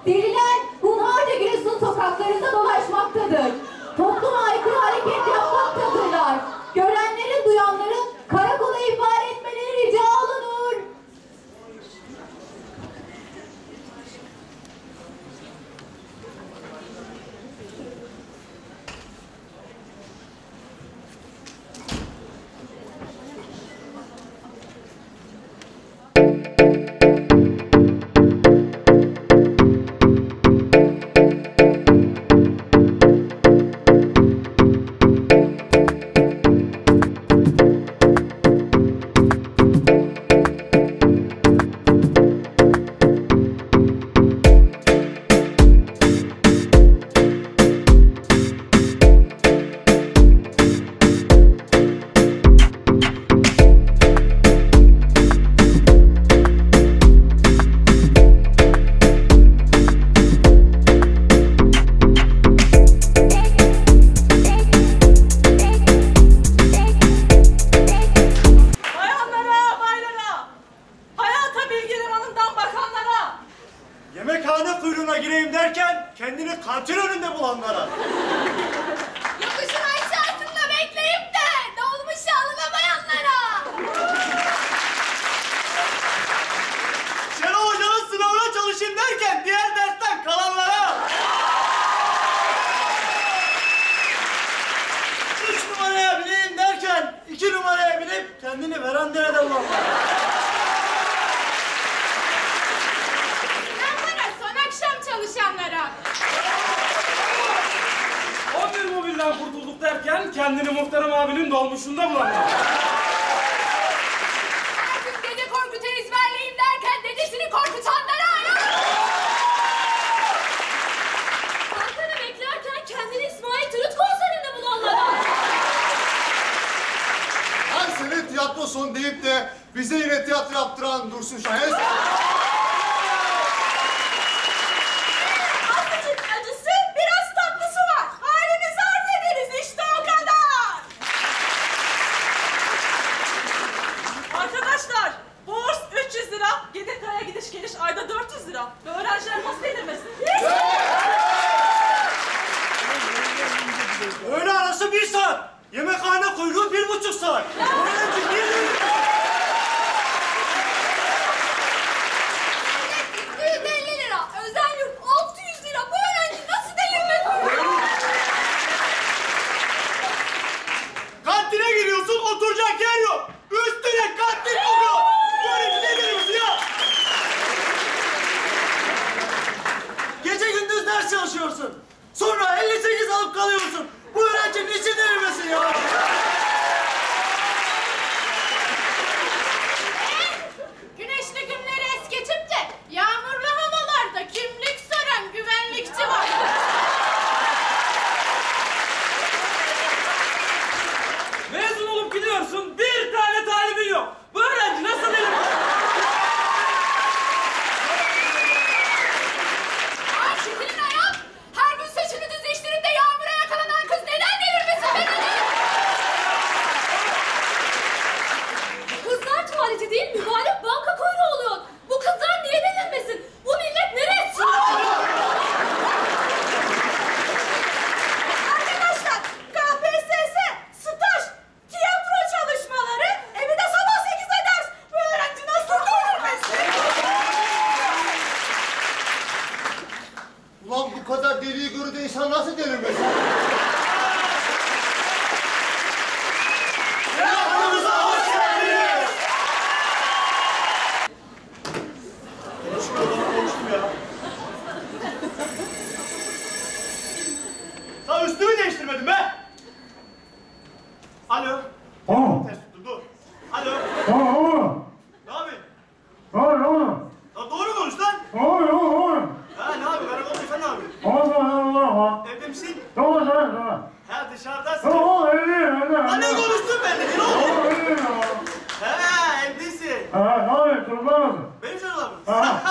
Deliler hunharca Giresun sokaklarında dolaşmaktadır. Topluma aykırı hareket yapmaktadırlar. Görenlerin, duyanların karakola ihbar etmeleri rica olunur. Yemekhane kuyruğuna gireyim derken kendini kantin önünde bulanlara. Yokuşun aşağısında bekleyip de dolmuş alınamayanlara. Şenol Hoca'nın sınavına çalışayım derken diğer dersten kalanlara. 3 numaraya bineyim derken 2 numaraya binip kendini verandaya bulanlara. Çalışanlara. 11 mobilden kurtulduk derken kendini Muhterem abinin dolmuşunda bulanlar. Artık Dede Korkut'u ezberleyeyim derken dedesini korkutanlara. Bankada beklerken kendini İsmail Türüt konserinde bulanlara. Her sene tiyatro son deyip de bize yine tiyatro yaptıran Dursun Şahes. Ayda 400 lira. Öğrenciler nasıl delirmesin? Öğle arası 1 saat. Yemekhane kuyruğu 1,5 saat. Öğrenci niye delirmesin? 250 lira. Özel yurt 600 lira. Bu öğrenci nasıl delirmesin? Kantine giriyorsun, oturacak yer yok. Üstüne kantin kokuyor. Böyle bir şey delirmesin ya. Gece gündüz ders çalışıyorsun. Sonra 58 alıp kalıyorsun. Bu öğrenci niçin delirmesin ya? Güneşli günleri es geçip de yağmurlu havalarda kimlik soran güvenlikçi var. Mezun olup gidiyorsun, bir tane talibin yok. Bu öğrenci nasıl delirmesin? Çekilin ayağım. Her gün saçını düzleştirip de yağmura yakalanan kız neden delirmesin? Kızlar tuvaleti değil, mübarek banka kuyruğu oluyor. Bu kızlar niye delirmesin? Bu millet neresi? Arkadaşlar, KPSS, staj, tiyatro çalışmaları, bir de sabah 8'e ders. Bu öğrenci nasıl delirmesin? Ulan bu kadar deliyi görünce insan nasıl delirmez? Konuştum ya. Sen üstümü değiştirmedin be. Alo. Ters tuttum, dur. Alo. Ne yapıyorsun? Ya doğru konuş lan. Ha ne yapıyorsun? Karakolda sen ne yapıyorsun? Evde misin? Ha dışarıdasın. Lan ne konuştun benimle? Ne oldu? Ha evdesin. Benim çocuklar mı?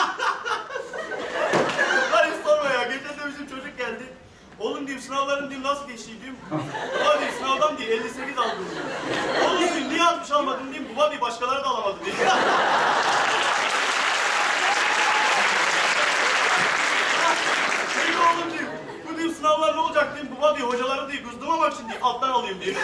Lan hiç sorma ya. Geçen de bizim çocuk geldi. Oğlum diyeyim sınavların diyeyim nasıl geçti diyeyim. Baba diyeyim sınavdan diye 58 aldım diyor. Oğlum diyeyim niye 60 almadın diyeyim. Baba diye başkaları da alamadı diye. sınavlar ne olacak diyeyim. Baba diyor hocaları diyor kızdım ama şimdi alttan alayım diyor.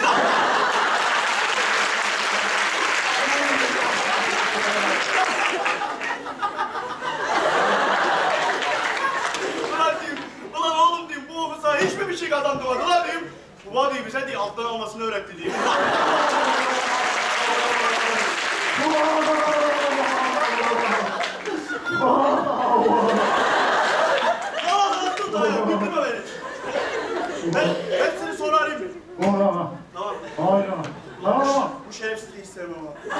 Ulan diyeyim, ulan oğlum diyeyim bu ofisa hiç mi bir şey kazandırmadı lan diyeyim. Baba diyor bize diyor alttan almasını öğretti diyor. Aa, dur daha ya, bitirme beni. Ben seni sonra arayayım mı? Tamam. Bu şerefsizliği hiç sevmem ama.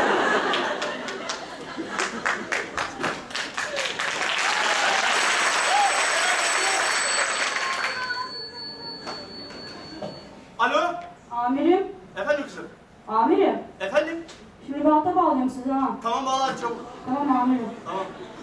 Alo? Amirim, Efendim kızım? amirim. Efendim? Şimdi balta bağlıyorum size ha. Tamam bağlan çabuk. Tamam amirim. Tamam.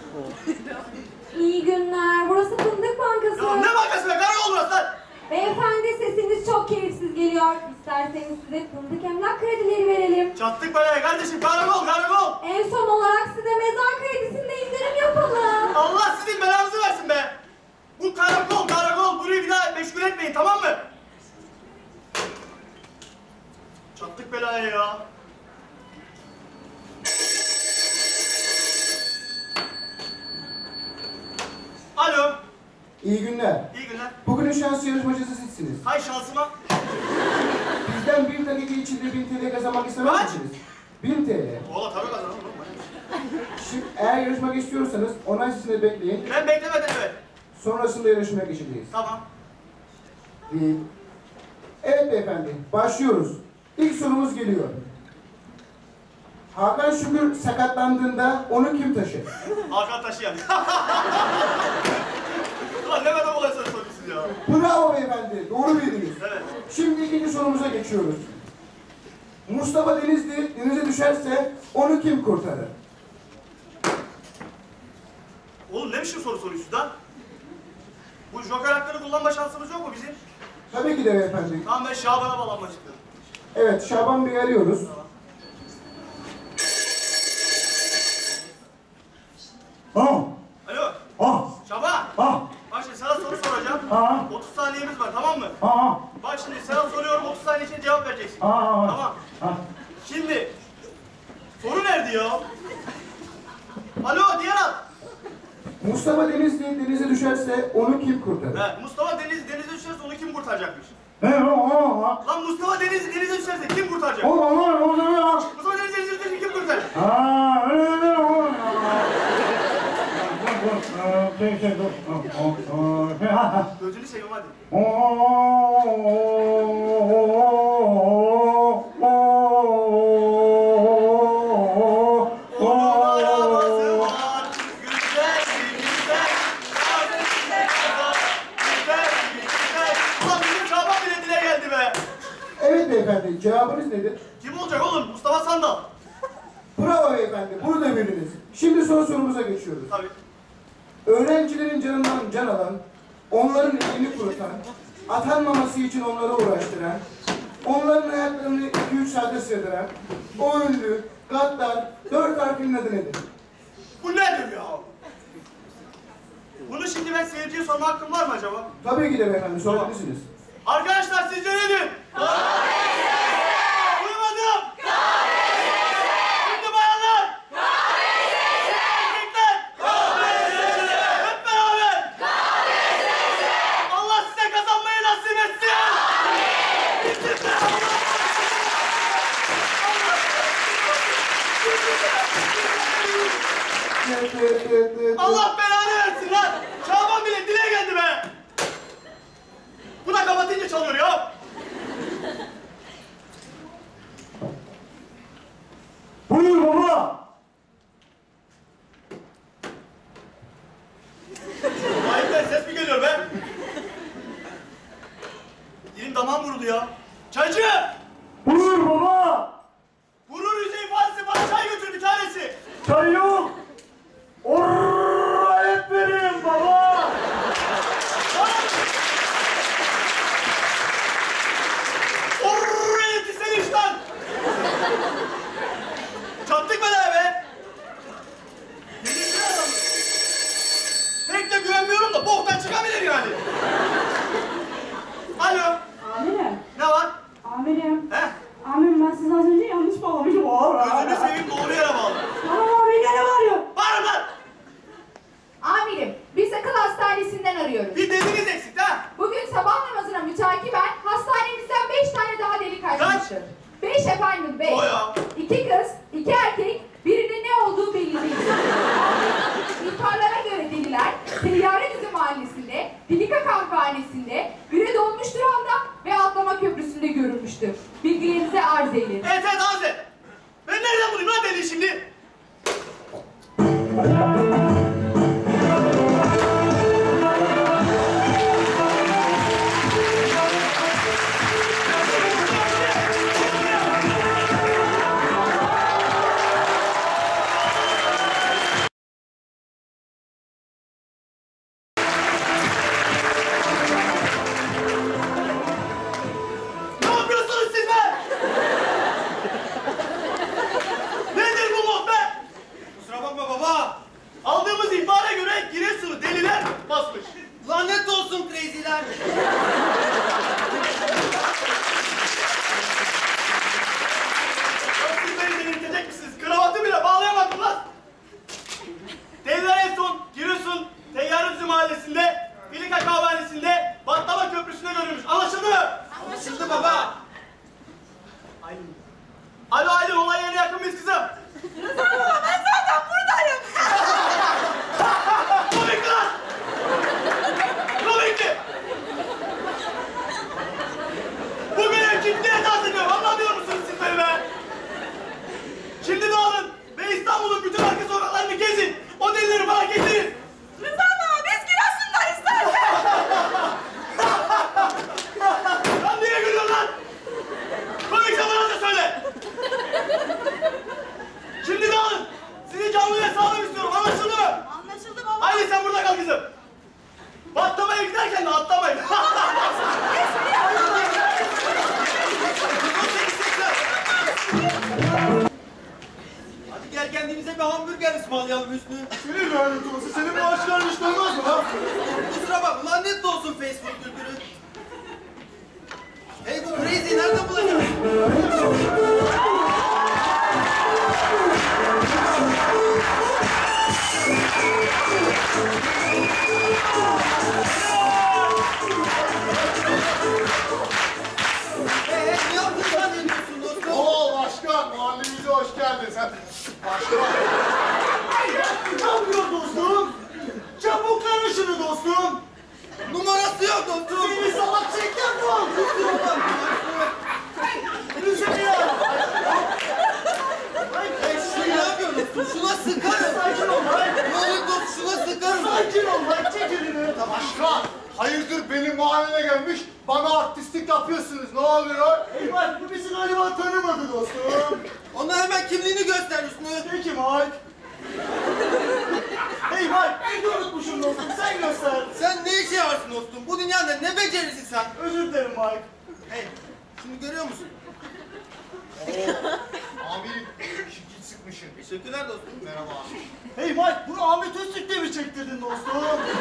İyi günler. Burası Fındık Bankası. Ya ne bankası be? Karakol burası lan! Beyefendi sesiniz çok keyifsiz geliyor. İsterseniz size fındık emlak kredileri verelim. Çattık belaya kardeşim. Karakol. En son olarak size mezar kredisinde indirim yapalım. Allah sizin belanızı versin be. Bu karakol. Burayı bir daha meşgul etmeyin tamam mı? Çattık belaya ya. Alo. İyi günler. İyi günler. Bugünün şanslı yarışmacısı sizsiniz. Hay şansıma. Bizden 1 dakika içinde 1000 TL kazanmak istemez Kaç? misiniz? 1000 TL. Valla tabii kazanırım. Şimdi eğer yarışmak istiyorsanız onay sesini bekleyin. Ben beklemedim evet. Sonrasında yarışmaya geçeceğiz. Tamam. Evet beyefendi, başlıyoruz. İlk sorumuz geliyor. Hakan Şükür sakatlandığında onu kim taşır? Hakan taşıyan. Ulan ne kadar kolay soru soruyorsun ya. Bravo beyefendi, doğru bildiniz. Evet. Şimdi ikinci sorumuza geçiyoruz. Mustafa Denizli denize düşerse onu kim kurtarır? Oğlum ne biçim soru soruyorsun lan? Bu joker hakkını kullanma şansımız yok mu bizim? Tabii ki de beyefendi. Tamam ben Şaban'a bağlanmak istiyorum. Evet, Şaban Bey'i arıyoruz. Alo. Ah! Şaban. Ah! Bak şimdi sana soru soracağım. Aa. 30 saniyemiz var tamam mı? Ah! Bak şimdi sana soruyorum 30 saniye içinde cevap vereceksin. Aa. Tamam. Şimdi soru nerede ya? Alo diğer at. Mustafa Denizli denize düşerse onu kim kurtarır? He, Mustafa denize düşerse onu kim kurtaracakmış? Ne o? Lan Mustafa denize düşerse kim kurtaracak? O ya. Mustafa denize düşerse kim kurtaracak? Aa, öyle o. Gözünü seveyim hadi. Onun arabası var, güzel güzel. Güzel. Ulan bizim Şaban bile dile geldi be. Evet beyefendi, cevabınız nedir? Kim olacak oğlum? Mustafa Sandal. Bravo beyefendi, bunu da bildiniz. Şimdi son sorumuza geçiyoruz. Tabii. Öğrencilerin canından can alan, onların elini kurutan, atanmaması için onları uğraştıran, onların hayatlarını 2-3 saate sığdıran, o ünlü, gaddar, 4 harfinin adı nedir? Bu nedir ya? Bunu şimdi ben seyirciye sorma hakkım var mı acaba? Tabii ki de beyefendi, sorabilirsiniz. Arkadaşlar sizce nedir? Duymadım. Şimdi bayanlar. Erkekler. Hep beraber. Allah size kazanmayı nasip etsin. Bitirme Allah belanı versin lan. Şaban bile dile geldi be. Bu da kapatınca çalıyor ya. Buyur baba! Ayıptan ses mi geliyor be? Dilim damağım vuruldu ya. Çaycı! Buyur baba! Vurur yüzey ifadesi bana çay götür bir tanesi. Çay yok! Orra et verin baba! Oraya yetişsene işten. Çattık belaya be. Delirdi adam. Pek de güvenmiyorum da boktan çıkabilir yani. Amirim. He? Amirim ben sizi az önce yanlış bağlamışım. Gözünü seveyim doğru yere bağlı. Tamam amirim gene bağırıyor. Bağırın lan! Amirim, biz akıl hastanesinden arıyoruz. Bir dediniz eksik ha? Bugün sabah namazına mütakiben hastanemizden 5 tane daha deli kaçmıştır. 5 efendim, 5. O ya. 2 kız, 2 erkek, birinin ne olduğu belli değil. İhbarlara göre deliler, Teyyaredüzü mahallesinde, Pilika kahvehanesinde, biri dolmuş durağında ve atlama köprüsünde görülmüştür. Bilgilerinize arz edin. Evet Azze. Ben nereden bulayım lan deli şimdi? Ne yapıyorsunuz siz be? Nedir bu mod be? Kusura bakma baba. Aldığımız ihbara göre Giresun'u deliler basmış. Lanet olsun crazy'ler. Siz beni delirtecek misiniz? Kravatı bile bağlayamadım lan. Deliler en son Giresun Teyyaredüzü mahallesinde, Pilika kahvehanesinde, Batlama köprüsünde görülmüş. Anlaşıldı mı? Anlaşıldı baba. Aylin. Alo Aylin, olay yerine yakın mıyız kızım? Rıza baba ben zaten buradayım. Komik lan! Komikti! Bugün ev kimliğe itaat ediyorum. Anlamıyor musunuz siz beni be? Şimdi dağılın ve İstanbul'un bütün arka sokaklarını gezin. O delileri bana getirin. Rıza baba biz Giresun'dayız zaten. Lan niye gülüyorsun lan? Komikse bana da söyle. Şimdi dağılın. Sizi canlı ve sağlam istiyorum. Anlaşıldı mı? Anlaşıldı baba. Haydi sen burada kal kızım. Batlamaya giderken de atlamayın. Hadi gel kendimize bir hamburger ısmarlayalım Hüsnü. Senin lanet olsun. Senin maaşların hiç olmaz mı ha? Kusura bakma lanet olsun Facebook kültürü. Hey bu crazy nerede bulacağız? Ne yaptın zannediyorsun dostum? Oo başkan, mahallemize hoş geldin sen. Başkan. Ne yapıyor dostum? Çabuk karın şunu dostum. Numarası yok dostum. Seni salak çekler bu. Kusura bakma. Lütfen ya. Hey şu ne yapıyorsun dostum? Şuna sıkarım. Sakin ol lan. Ne olur dostum şuna sıkarım. Sakin ol lan. Çek elini. Başkan, hayırdır benim mahalleme gelmiş, bana artistlik yapıyorsunuz. Ne oluyor? Eyvah bu bizi galiba tanımadı dostum. Ona hemen kimliğini göster Hüsnü. Peki Mike. Hey Mike, evde unutmuşum dostum. Sen göster. Sen ne işe yararsın dostum? Bu dünyada ne becerirsin sen? Özür dilerim Mike. Hey, şunu görüyor musun? Amirim, şirket sıkmışsın. Teşekkürler dostum. Merhaba. Hey Mike, bunu Ahmet Öztürk'te mi çektirdin dostum?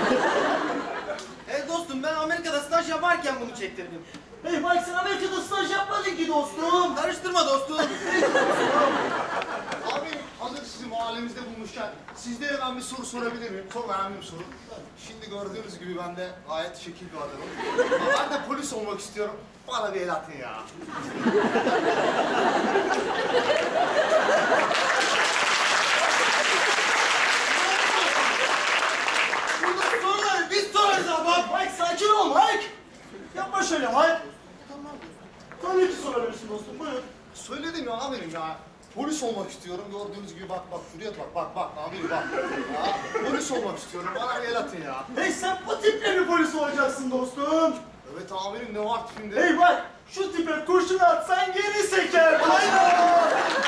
Hey dostum ben Amerika'da staj yaparken bunu çektirdim. Hey Mike, sen Amerika'da staj yapmadın ki dostum. Karıştırma dostum. Amirim, hazır sizi mahallemizde bulmuşken, sizlere ben bir soru sorabilir miyim? Çok önemli bir soru. Şimdi gördüğünüz gibi ben de gayet şekil bir adamım. Ben de polis olmak istiyorum. Bana bir el atın ya. Burada soruları biz sorarız ama. Mike sakin ol Mike. Yapma şöyle Mike. Tabii ki sorabilirsin dostum, buyur. Söyledim ya amirim ya. Polis olmak istiyorum. Gördüğünüz gibi bak şuraya bak amirim bak. Ya, polis olmak istiyorum. Bana bir el atın ya. Hey sen bu tiple mi polis olacaksın dostum? Evet amirim ne var tipimde? Hey bak şu tipe kurşun atsan geri seker. Hayır.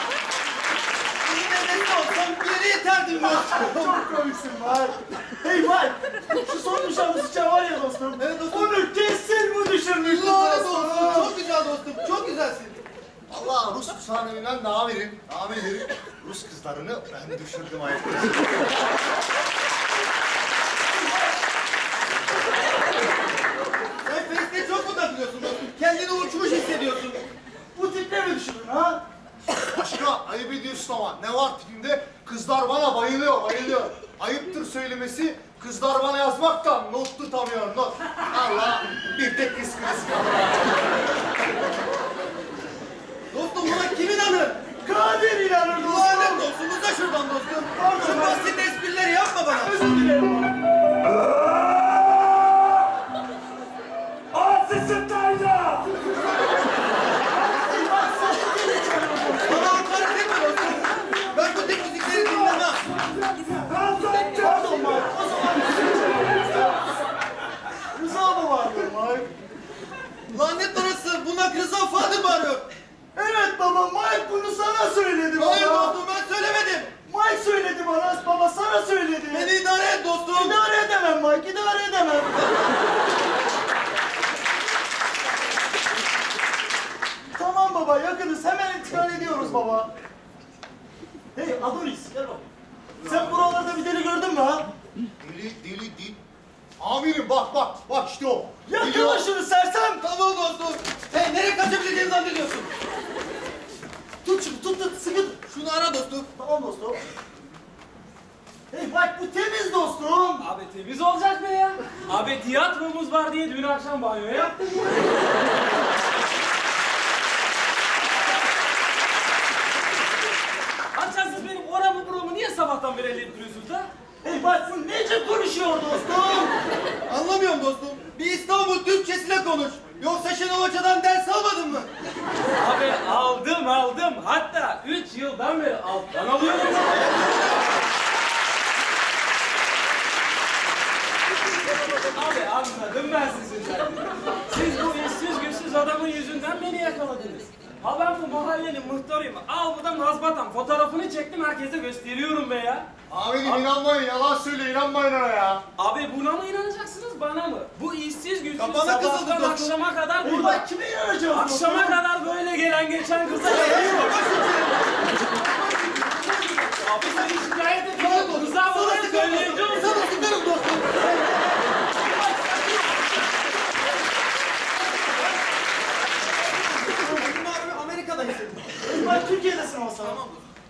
Yine ne olsam geri yeterdim dostum. Çok komiksin Mike. Hey Mike şu son nişanlı sıçan var ya dostum. Evet dostum. Onu kesin bu düşürmüştür Lanet dostum. olsun. Çok güzel dostum. Çok güzelsin. Allah Rus sahneminden ne amirim? Amirim. Rus kızlarını ben düşürdüm ayakta. Sen Face'de çok mu takılıyorsun dostum? Kendini uçmuş hissediyorsun. ne var tipimde? Kızlar bana bayılıyor, bayılıyor. Ayıptır söylemesi, kızlar bana yazmaktan not tutamıyor, not. Allah, bir tek kız kırısı kalır. Dostum buna kim inanır? Kadir inanır dostum. Lanet olsun uza şuradan dostum. Şu basit esprileri yapma bana. Özür dilerim. Asısın Tayca. Bana hakaret etme dostum. Ben bu tip müzikleri dinlemem. Pardon Mike. O zaman Rıza mı var Mike? Lanet orası. Buna Rıza Fadır bağırıyor. Evet baba, Mike bunu sana söyledi baba. Hayır dostum ben söylemedim. Mike söyledi baba, sana söyledi. Beni idare et dostum. İdare edemem Mike, idare edemem. Tamam baba, yakınız. Hemen intikal ediyoruz baba. Hey Adonis, gel baba. Sen buralarda bir deli gördün mü ha? Deli değil. Amirim bak işte o. Yakala şunu sersem. Tamam dostum. Hey nereye kaçabileceğini zannediyorsun? Tut şunu, tut, sıkı tut. Şunu ara dostum. Tamam dostum. Hey bak bu temiz dostum. Abi temiz olacak be ya. Abi tiyatromuz var diye dün akşam banyo yaptık ya. Akşam siz benim oramı buramı niye sabahtan beri elleyip duruyorsunuz ha? Hey bak bu nece konuşuyor dostum. Anlamıyorum dostum. Bir İstanbul Türkçesiyle konuş. Yoksa Şenol Hoca'dan ders almadın mı? Abi aldım. Hatta 3 yıldan beri alttan alıyorum. Abi anladım ben sizin derdinizi. Siz bu işsiz güçsüz adamın yüzünden beni yakaladınız. Ha ben bu mahallenin muhtarıyım. Al buradan mazbatam. Fotoğrafını çektim herkese gösteriyorum be ya. Amirim inanmayın, yalan söyle, inanmayın ona ya. Abi buna mı inanacaksınız bana mı? Bu işsiz güçsüz Kafana kızıldı sabahtan dostum. akşama kadar Hey burada. bak kime inanacağız dostum? Akşama kadar böyle gelen geçen kızlar Abi seni şikayet ediyorum. Rıza bana söyleyeceğim. Sana sıkarım dostum. Benim abimi Amerika'dayız. Hey bak Türkiye'desin olsa. Tamam.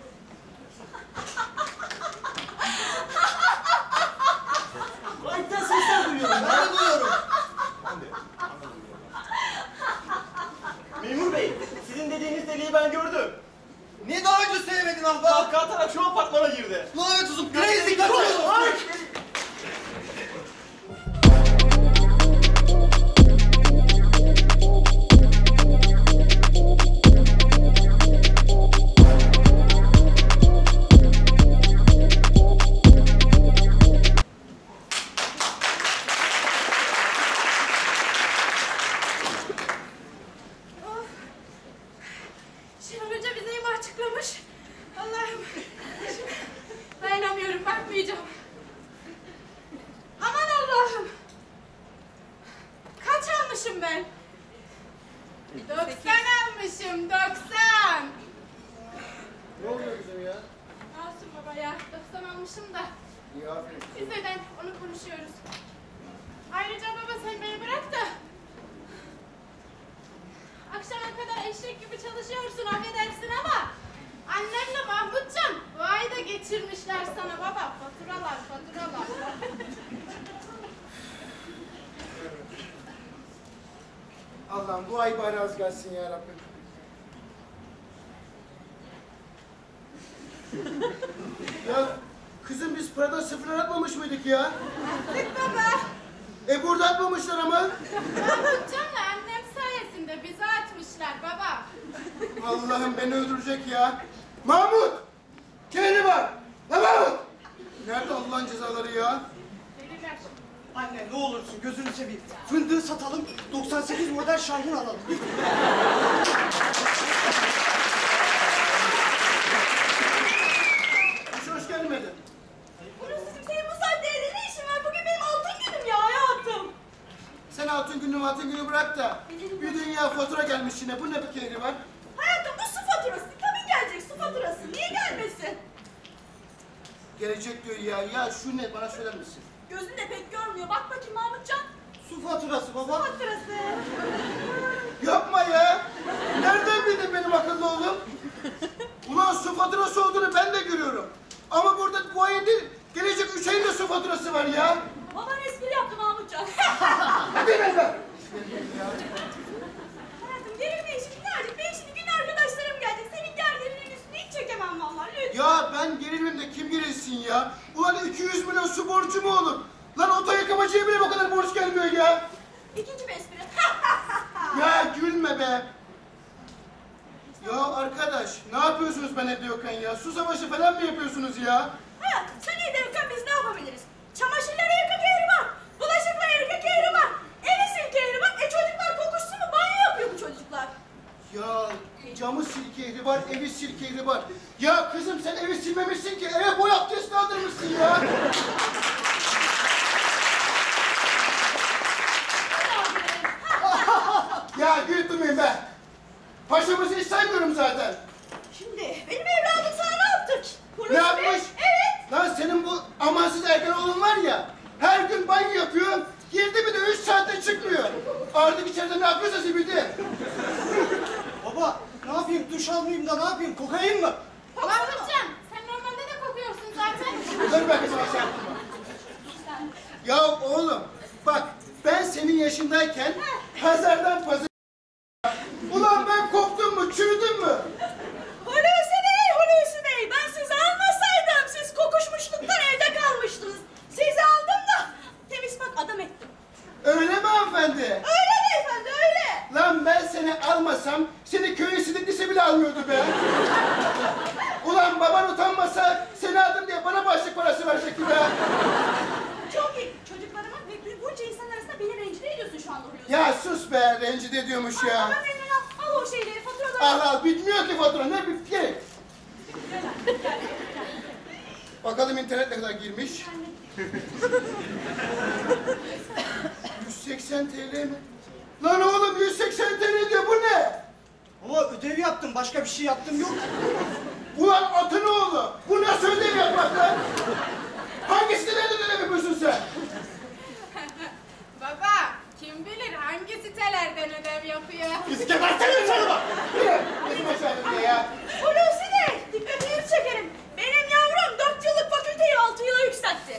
Like'den sesler duyuyorum. Ben de duyuyorum. Memur bey, sizin dediğiniz deliği ben gördüm. Niye daha önce söylemedin ahbap? Kalkarak şu apartmana girdi. Lanet olsun. Crazy kaçıyor. Ay! Şenol Hoca bize imha açıklamış. Allah'ım. Dayanamıyorum, bakmayacağım. Aman Allah'ım. Kaç almışım ben? 90 almışım, 90. Ne oluyor bizim ya? Olsun baba ya, 90 almışım da. İyi aferin. Biz neden onu konuşuyoruz. Ayrıca baba sen beni bırak da. Akşama kadar eşek gibi çalışıyorsun, affedersin ama annemle Mahmutcan bu ay da geçirmişler sana baba. Faturalar. Allah'ım bu ay bari az gelsin ya Rabbim. Ya kızım biz paradan sıfır atmamış mıydık ya? Tık baba. Burada atmamışlar ama. Mahmutcan'la annem sayesinde bizi atmışlar baba. Allah'ım beni öldürecek ya. Mahmut! Kendine bak! Ne Mahmut? Nerede Allah'ın cezaları ya? Deliler. Anne ne olursun gözünü seveyim. Fındığı satalım, 98 model Şahin alalım. Hiç hoş gelmedi. Burası senin bu saatte ne işin var? Bugün benim altın günüm ya hayatım. Sen altın günü bırak da bir dünya fatura gelmiş yine. Bu ne bir keyri var? Hayatım bu su faturası. Tabii gelecek su faturası. Niye gelmesin? Gelecek diyor ya. Ya şu ne bana söyler misin? Gözün de pek görmüyor. Bak bakayım Mahmutcan. Su faturası baba. Faturası. Yapma ya. Nereden bildin benim akıllı oğlum? Ulan su faturası olduğunu ben ben de görüyorum. Ama burada bu ayın değil, gelecek 3 ayın da su faturası var ya. Baban espri yaptı Mahmutcan. Hadi be! Hayatım gerilmeyin şimdi birazcık. Benim şimdi gün arkadaşlarım gelecek. Senin gerginliğin üstüne hiç çekemem vallahi lütfen. Ya ben gerilmem de kim gerilsin ya? Ulan 200 milyon su borcu mu olur? Lan oto yıkamacıya bile bu kadar borç gelmiyor ya. İkinci bir espri. Ya gülme be. Ya arkadaş, ne yapıyorsunuz ben evde yokken ya? Su savaşı falan mı yapıyorsunuz ya? Hayatım sen evde yokken biz ne yapabiliriz? Çamaşırları yıka keyri var. Bulaşıkları yıka keyri var. Evi sil keyri var. Çocuklar kokuşsun mu? Banyo yapıyor bu çocuklar. Ya camı silkehri var, evi silkehri var. Ya kızım sen evi silmemişsin ki, eve boy abdesti aldırmışsın ya. Ya güldürmeyin be. Paşamızı hiç saymıyorum zaten. Şimdi benim evladım sana ne yaptık? Ne yapmış? Evet. Lan senin bu amansız ergen oğlun var ya, her gün banyo yapıyor, girdi mi de 3 saatte çıkmıyor. Artık içeride ne yapıyorsa zibidi. Baba ne yapayım duş almayayım da ne yapayım kokayım mı? Mahmutcan sen normalde de kokuyorsun zaten. Dur be kızım aşağı atma. Ya oğlum, bak ben senin yaşındayken pazardan pazar... Ulan ben koptum mu, çürüdüm mü? Hulusi Bey, ben sizi almasaydım siz kokuşmuşluktan evde kalmıştınız. Sizi aldım da temiz bak adam ettim. Öyle mi hanımefendi? Öyle beyefendi öyle. Lan ben seni almasam, seni köyün sidiklisi bile almıyordu be. Ulan baban utanmasa, seni aldım diye bana başlık parası verecekti be. Çok iyi. Çocuklarıma ve bunca insan arasında beni rencide ediyorsun şu anda Hulusi. Ya sus be, rencide ediyormuş ya. Al elinden al o şeyleri faturaları. Al bitmiyor ki fatura, ne bitti? Bakalım internet ne kadar girmiş. 180 TL mi? Lan oğlum 180 TL diyor, bu ne? Baba ödev yaptım başka bir şey yaptım yok. Ulan atın oğlu, bu nasıl ödev yapmak lan? Hangi sitelerde ödev yapıyorsun sen? Baba kim bilir hangi sitelerden ödev yapıyor. Bizi gebertelim sana bak! Yürü, bizim aşağıda ya. Hulusi Bey, dikkatinizi çekerim. Benim yavrum 4 yıllık fakülteyi 6 yıla yükseltti.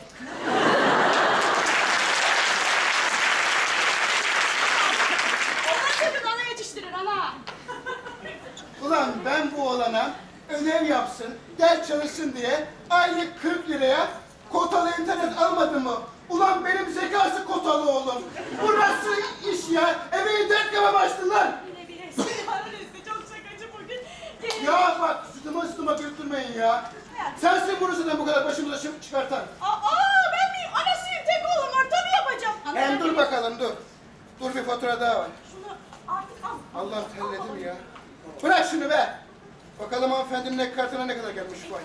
Ondan çocuk ana yetiştirir ana. Ulan ben bu oğlana ödev yapsın, ders çalışsın diye aylık 40 liraya kotalı internet almadı mı? Ulan benim zekası kotalı oğlum. Bu nasıl iş ya? Eve internet kapamaştın lan. Bile bile Hulusi çok şakacı bugün. Ya bak sütıma götürmeyin ya. Sensin bunu zaten bu kadar başımıza çıkartan. Ben miyim? Anasıyım tek oğlum var tabii yapacağım. Hem dur bakalım dur. Dur bir fatura daha var. Şunu artık al. Allah terledim ya. Bırak şunu be. Bakalım hanımefendinin ek kartına ne kadar gelmiş bu ay.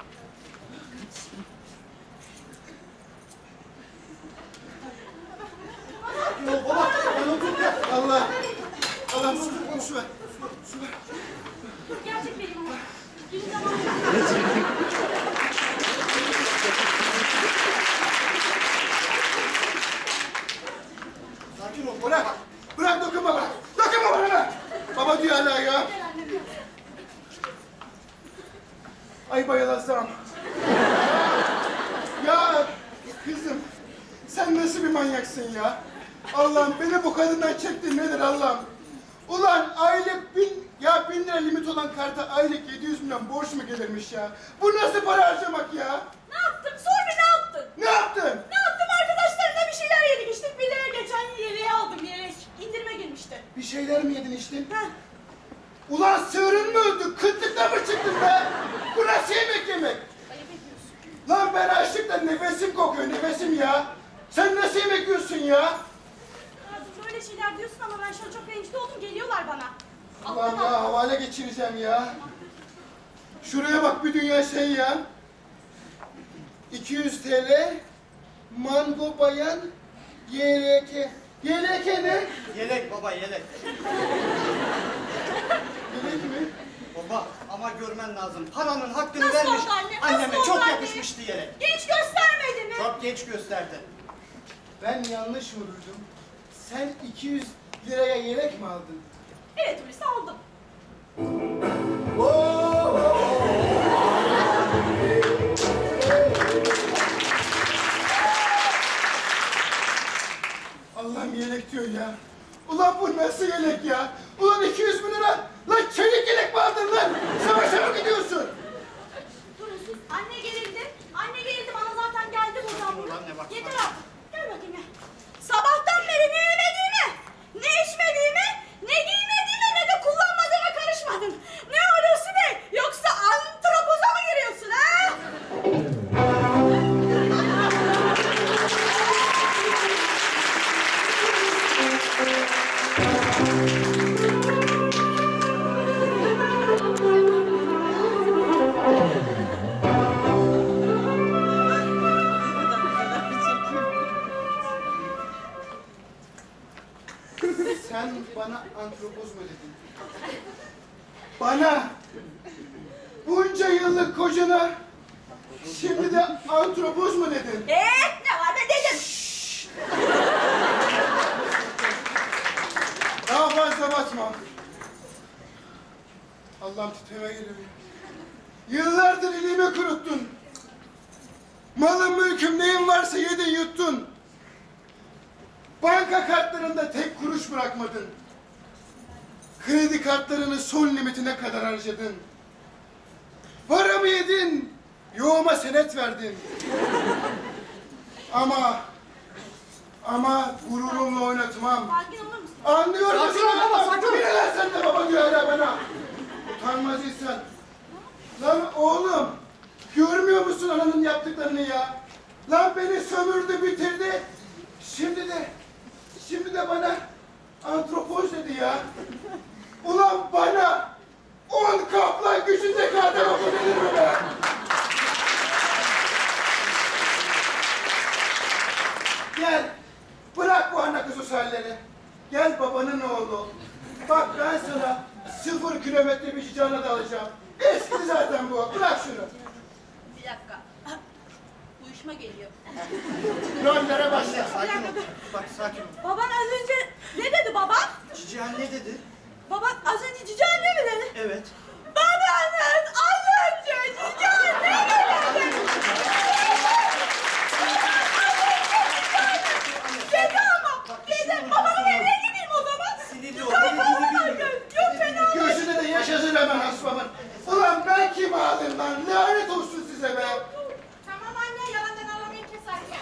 Baba ben oturdum. Allah. Allah'ım su ver. Su ver. Gerçek benim ama. Günün zamanı. Sakin ol. Bırak. Bırak dokunma bana. Dokunma bana. Baba diyor hala ya. Ay bayılasam. Ya kızım. Sen nasıl bir manyaksın ya? Allah'ım beni bu kadından çektin nedir Allah'ım? Ulan aylık 1000 lira limit olan karta aylık 700 milyon borç mu gelirmiş ya? Bu nasıl para harcamak ya? Ne yaptım? Sor bir ne yaptın? Ne yaptın? Ne yaptım? Arkadaşlarımla bir şeyler yedik içtik. Bir de geçen yeleği aldım. Yelek indirime girmişti. Bir şeyler mi yedin içtin? Heh. Ulan sığırın mı öldü? Kıtlıkta mı çıktın be? Bu nasıl yemek yemek? Ayıp ediyorsun. Lan ben açlıktan nefesim kokuyor, nefesim ya. Sen nasıl yemek yiyorsun ya? Hayatım böyle şeyler diyorsun ama ben şu an çok rencide oldum. Geliyorlar bana. Ulan Alttan ya al. havale geçireceğim ya. Şuraya bak bir dünya şey ya. 200 TL, mango bayan, YLK. YLK ne? Yelek baba yelek. Yelek mi? Baba ama görmen lazım. Paranın hakkını Nasıl vermiş. oldu anne? Nasıl Anneme oldu çok anne? yakışmıştı yelek. Genç göstermedi mi? Çok geç gösterdi. Ben yanlış mı duydum? Sen 200 liraya yelek mi aldın? Evet Hulusi aldım. Bana, bunca yıllık kocana, şimdi de antropoz mu dedin? Ne var be dedim. Daha fazla batma. Allah'ım titreme geliyor. Yıllardır elimi kuruttun. Malım mülküm neyim varsa yedin yuttun. Banka kartlarında tek kuruş bırakmadın. Kredi kartlarını son limitine kadar harcadın. Paramı yedin, yoğuma senet verdin. Ama gururumla oynatmam. Sakin olur musun? Anlıyor musun? Sakin ol baba, sakin ol. Bir lan sen de baba güvenle bana. Utanmaz insan. Lan oğlum, görmüyor musun ananın yaptıklarını ya? Lan beni sömürdü, bitirdi. Şimdi de bana antropoz dedi ya. Ulan bana 10 kaplan gücündeki adama bu denir mi be? Gel, bırak bu ana kız halleri. Gel babanın oğlu. Bak ben sana 0 kilometre bir cana dalacağım. Eskidi zaten bu, bırak şunu. Bir dakika. Uyuşma geliyor. Rollere başla. Sakin ol. Bak sakin ol. Baban az önce ne dedi baban? Cici anne dedi. Baban az önce cici anne mi dedi? Evet. Babanız az önce cici anne mi dedi? Dedi ama. Dedi. Babanın evine gideyim o zaman. Sinirli ol. Ne dediğini bilmiyor. Yok fena. Gözünde de yaşasın hemen hasbamın. Ulan ben kim aldım lan? Lanet olsun size be. Tamam anne yalandan ağlamayı kes artık.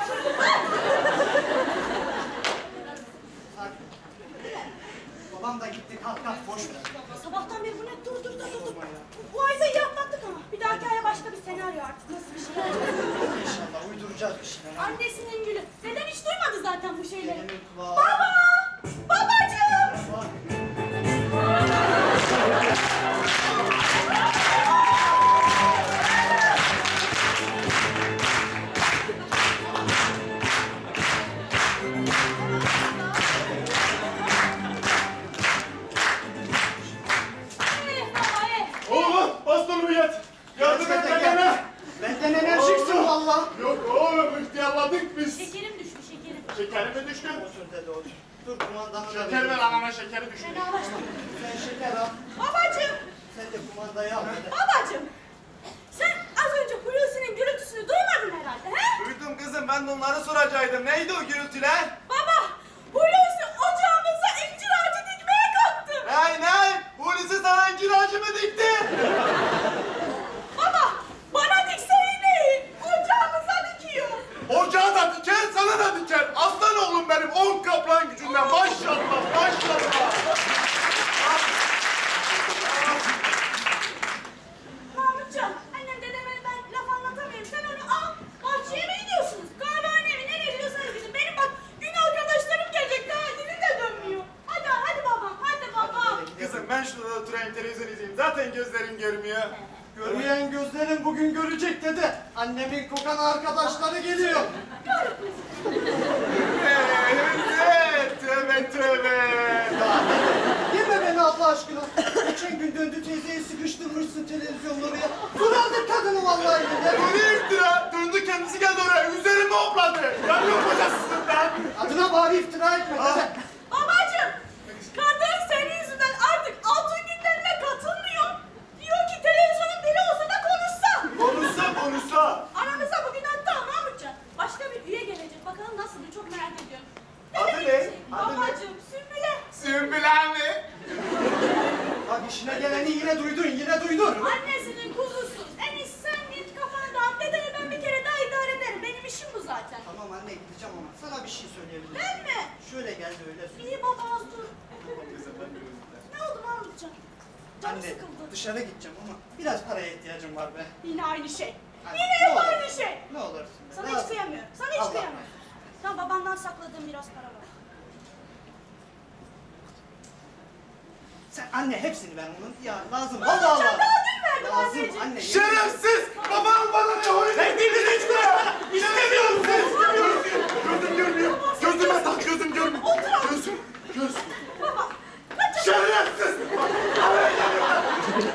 Babam da gitti. Kalk kalk boş ver. Sabahtan beri bu ne? Dur. Bu ayda iyi atlattık ama. Bir dahaki aya başka bir senaryo artık. Nasıl bir şey olacak? İnşallah uyduracağız bir şeyler. Annesinin gülü. Neden hiç duymadı zaten bu şeyleri? Elimin kulağı. Baba! Babacığım! Oğlum bastonumu get. Yardım et bana. Benden enerjiksin valla. Yok oğlum ihtiyarladık biz. Şekerim düşmüş şekerim. Şekeri mi düştü? Otur dede otur. Dur kumandanı da Şeker ver anana şekeri düştü. Fenalaşma. Sen şeker al. Babacığım! Sen de kumandayı al dede. Babacığım! Sen az önce Hulusi'nin gürültüsünü duymadın herhalde, he? Duydum kızım, ben de onları soracaktım. Neydi o gürültüler? Baba! Hulusi ocağımıza incir ağacı dikmeye kalktı. Ney? Hulusi sana incir ağacı mı dikti? Baba! Bana dikseydi! Ocağımıza dikiyor. Ocağı da diker, sana da diker. Aslan oğlum benim, 10 kaplan gücünden. Maşallah. Mahmutcan, annem dedeme ben laf anlatamıyorum. Sen onu al, bahçeye mi gidiyorsunuz? Kahvehane mi? Nereye gidiyorsanız gidin. Benim bak, gün arkadaşlarım gelecek. Daha dilim de dönmüyor. Hadi babam, hadi babam. Kızım ben şurada oturayım, televizyon izleyeyim. Zaten gözlerim görmüyor. Görmeyen gözlerin bugün görecek dede. Annemin kokan arkadaşları geliyor. Evet, tövbe. Yeme beni Allah aşkına. Geçen gün döndü teyzeyi sıkıştırmışsın televizyonda oraya. Dur aldık kadını vallahi dede. Bu ne iftira? Döndü kendisi geldi oraya. Üzerime hopladı. Yanıyor kocasızından. Adına bari iftira etme dede. Babacığım, kadın senin yüzünden artık altın günlerine katılmıyor. Diyor ki televizyonun biri olsa da konuşsa. Konuşsa. Aramıza bugün hatta Mahmutcan. Başka bir üye gelecek. Bakalım nasıl bir çok merak ediyorum. Adı Dedim ne? ki, Adı ne? Babacığım, Sümbüle. Sümbülen mi? Bak işine geleni yine duydun. Annesinin kuzusu. En iyisi sen git kafanı dağıt. Dedeni ben bir kere daha idare ederim. Benim işim bu zaten. Tamam anne gideceğim ama sana bir şey söyleyebilirim. Ben mi? Şöyle gel de öyle söyle. İyi baba az dur. Ne oldu Mahmutcan? Canım Anne sıkıldı. dışarı gideceğim ama biraz paraya ihtiyacım var be. Yine aynı şey. Anne, Yine ne hep olur. aynı şey. Ne olursun be. Sana ne hiç yap- kıyamıyorum. Sana hiç Allah kıyamıyorum. Tamam babandan sakladığım biraz para var. Sen anne hepsini ver onun. Ya lazım. Mahmutcan Allah daha Allah. dün verdim Lazım anneciğim. anne. Şerefsiz! Babanın bana ne oyun ettiğinizi hiç bırakmadan istemiyorum seni, istemiyorum seni. Gözüm görmüyor. Gözüme tak, gözüm görmüyor. Gözüm. Baba. Kaç Şerefsiz! Araya geliyor.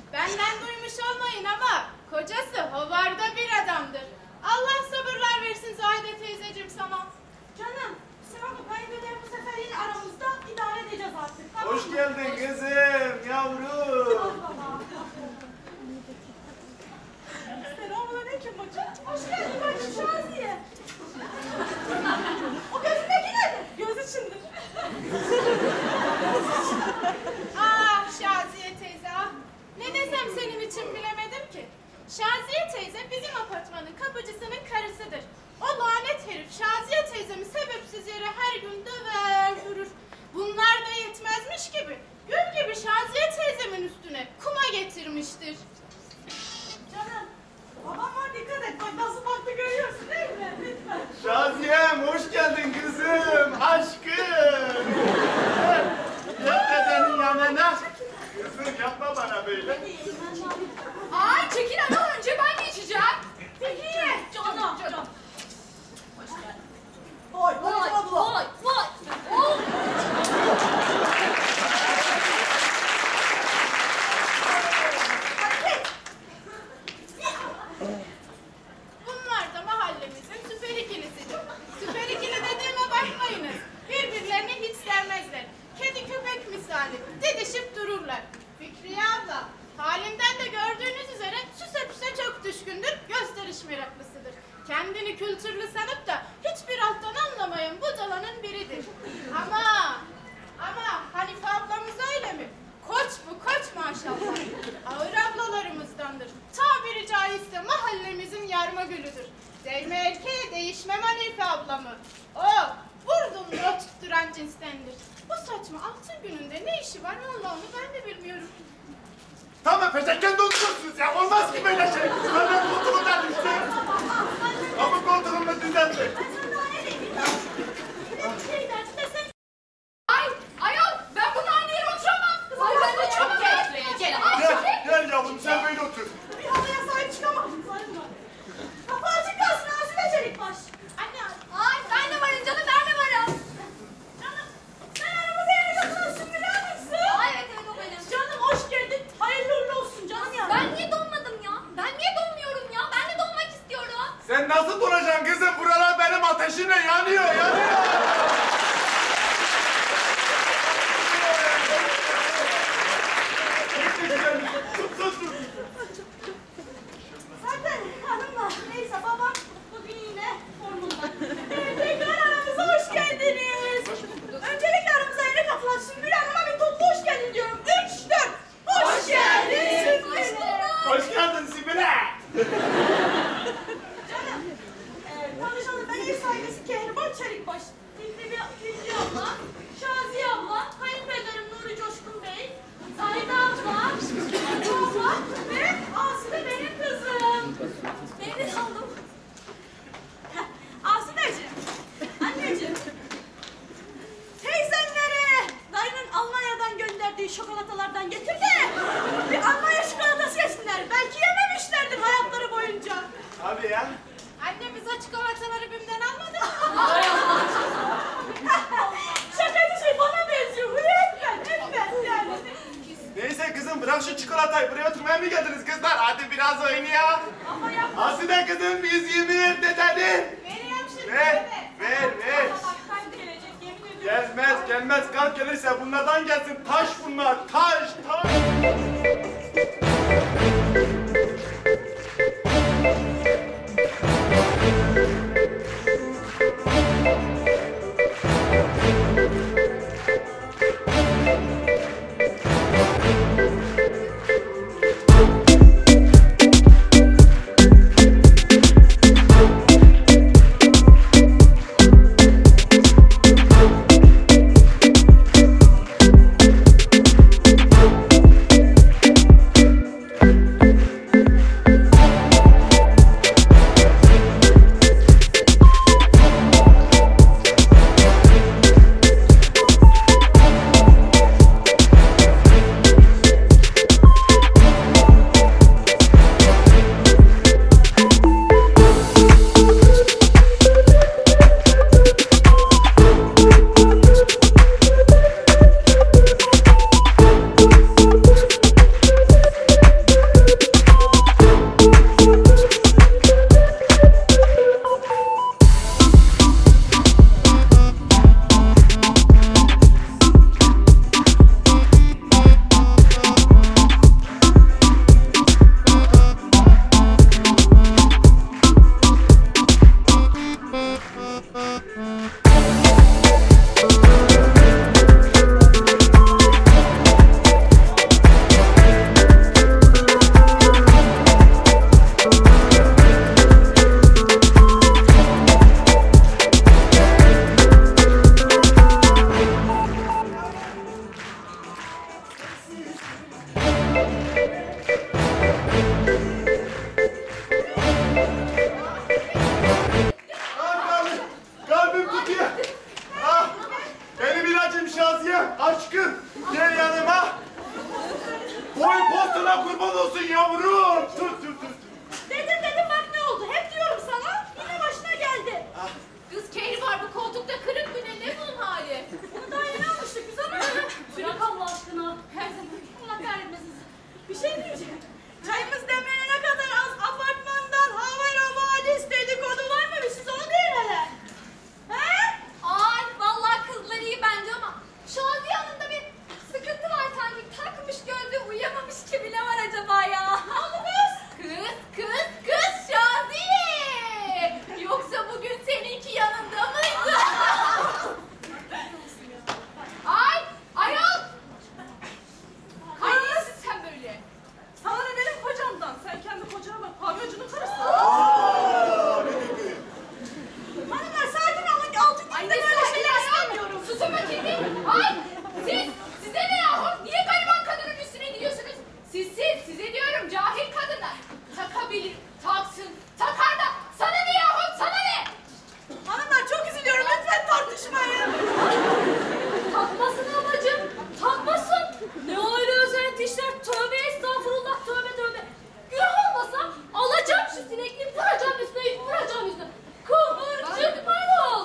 Benden duymuş olmayın ama kocası hovarda bir adamdır. Allah sabırlar versin Zahide teyzeciğim sana. Canım, Sıvakı kaybeder bu sefer yine aramızda idare edeceğiz artık. Tamam Hoş mı? geldin kızım, yavrum. Al baba. Selamünaleyküm bacım. Hoş geldin bacım Şaziye. O gözündeki nedir? Göz içindir. Ah Şaziye teyze ah. Ne desem senin için bilemedim ki. Şaziye teyze bizim apartmanın kapıcısının karısıdır. O lanet herif Şaziye teyzemi sebepsiz yere her gün döver durur. Bunlar da yetmezmiş gibi. Gül gibi Şaziye teyzemin üstüne kuma getirmiştir. Canım, babam var dikkat et. Bak nasıl baktı görüyorsun değil mi? Lütfen. Şaziyem hoş geldin kızım, aşkım. Gel dedenin yanına. Kızım yapma bana böyle. Ay çekil ayol, önce ben geçeceğim. Peki, canım. Vay, vay, abla. Bunlar da mahallemizin süper ikilisidir. Süper ikili dediğime bakmayınız. Birbirlerini hiç sevmezler. Kedi köpek misali didişip dururlar. Fikriye abla halimden de gördüğünüz üzere süse püse çok düşkündür, gösteriş meraklısıdır. Kendini kültürlü sanıp da hiçbir alttan anlamayan bucalanın biridir. Ama Hanife ablamız öyle mi? Koç bu koç maşallah. Ağır ablalarımızdandır. Tabiri caizse mahallemizin yarma gülüdür. Değme erkeğe değişmem Hanife ablamı. O vurdumda tutturan cinstendir. Bu saçma altın gününde ne işi var vallahi onu ben de bilmiyorum. Tamam peşekken dolduruyorsunuz ya. Olmaz ki böyle şey. Ben koltuğumdan düştüm. Ama koltuğumda düzeldi. Ay ayol, ben bunun aynı yere oturamam. Ay ben de çok keyifli. Gel ay Gel, çekil. gel yavrum sen böyle otur. Bir havaya sahip çıkamadım sayılma. Kapı açık kalsın Asile Çelikbaş. Anne Ay ben de varım canım, ben de varım. Canım, sen aramıza yeni katılan Sümbül Hanım'sın. Ay evet o benim. Canım hoş geldin. Hayırlı uğurlu olsun canım ya. Ben niye donmadım ya? Ben niye donmuyorum ya? Ben de donmak istiyorum. Sen nasıl duracaksın kızım? Buralar benim ateşimle yanıyor, yanıyor. Zaten hanımla neyse babam bugün yine formunda. Tekrar aramıza hoş geldiniz. Öncelikle aramıza yeni katılan Sümbül Hanım'a bir toplu hoş geldin diyorum. 3, 4. Hoş geldin Sümbül. Hoş geldin Sibel'e. Canım, tanışalım ben ev sahibesi Kehribar Çelikbaş. Fikri abla, Şaziye abla, kayınpederim Nuri Coşkun Bey, Zahide abla, Hatice abla ve Asile benim kızım. Memnun oldum. Asileciğim, anneciğim, teyzenlere dayının Almanya'dan gönderdiği şokolatalardan getir de bir Almanya çikolatası yesinler. Belki yememişlerdir hayatları boyunca. Abi ya. anne biz o çikolataları BİM'den almadık. Şakacı şey bana benziyor. Hep ben yani. Neyse kızım bırak şu çikolatayı. Buraya oturmaya mı geldiniz kızlar? Hadi biraz oynayalım. Ama yapma. Asile kızım biz yemeğe dedenin. Veriyorum şimdi. Ver, bebe. ver. Bak kalp gelecek yemin ediyorum. Gelmez. Kalp gelirse bunlardan gelsin. Taş bunlar. Taş. Boy postuna kurban olsun yavrum. Tut. Dedim bak ne oldu. Hep diyorum sana. Yine başına geldi. Kız Kehribar bu koltukta kırık mı ne bunun hali? Bunu daha yeni almıştık biz ama. Bırak Allah aşkına. Allah kahretmesin. Bir şey diyeceğim. Çayımız demlenene kadar az apartmandan havalis dedikodu var mı? Siz onu değil hele. He? Ay vallahi kızlar iyi bence ama Şaziye Hanım'da bir sıkıntı var sanki. Takmış gözlüğü uyuyamamış gibi ne var acaba ya? Ne oldu kız? Kız Şaziye! Yoksa bugün seninki yanında mıydı? Ayol! Ay neysin sen böyle? Sana ne benim kocamdan? Sen kendi kocana bak. Pavyocunun karısı. Hanımlar sakin olun. Altın Ay günde ne böyle sakin şeyler ayol! istemiyorum. Susun bakayım bir. Ay! Size ne yahu? Niye gariban kadının üstüne gidiyorsunuz? Size diyorum cahil kadınlar. Takabilir, taksın, takar da sana ne yahu? Sana ne? Hanımlar çok üzülüyorum. Lütfen tartışmayın. Takmasın ablacığım, takmasın. Ne öyle özenti işler? Tövbe estağfurullah, tövbe. Günah olmasa alacağım şu sinekliği, vuracağım üstüne. Kıvırcık marul.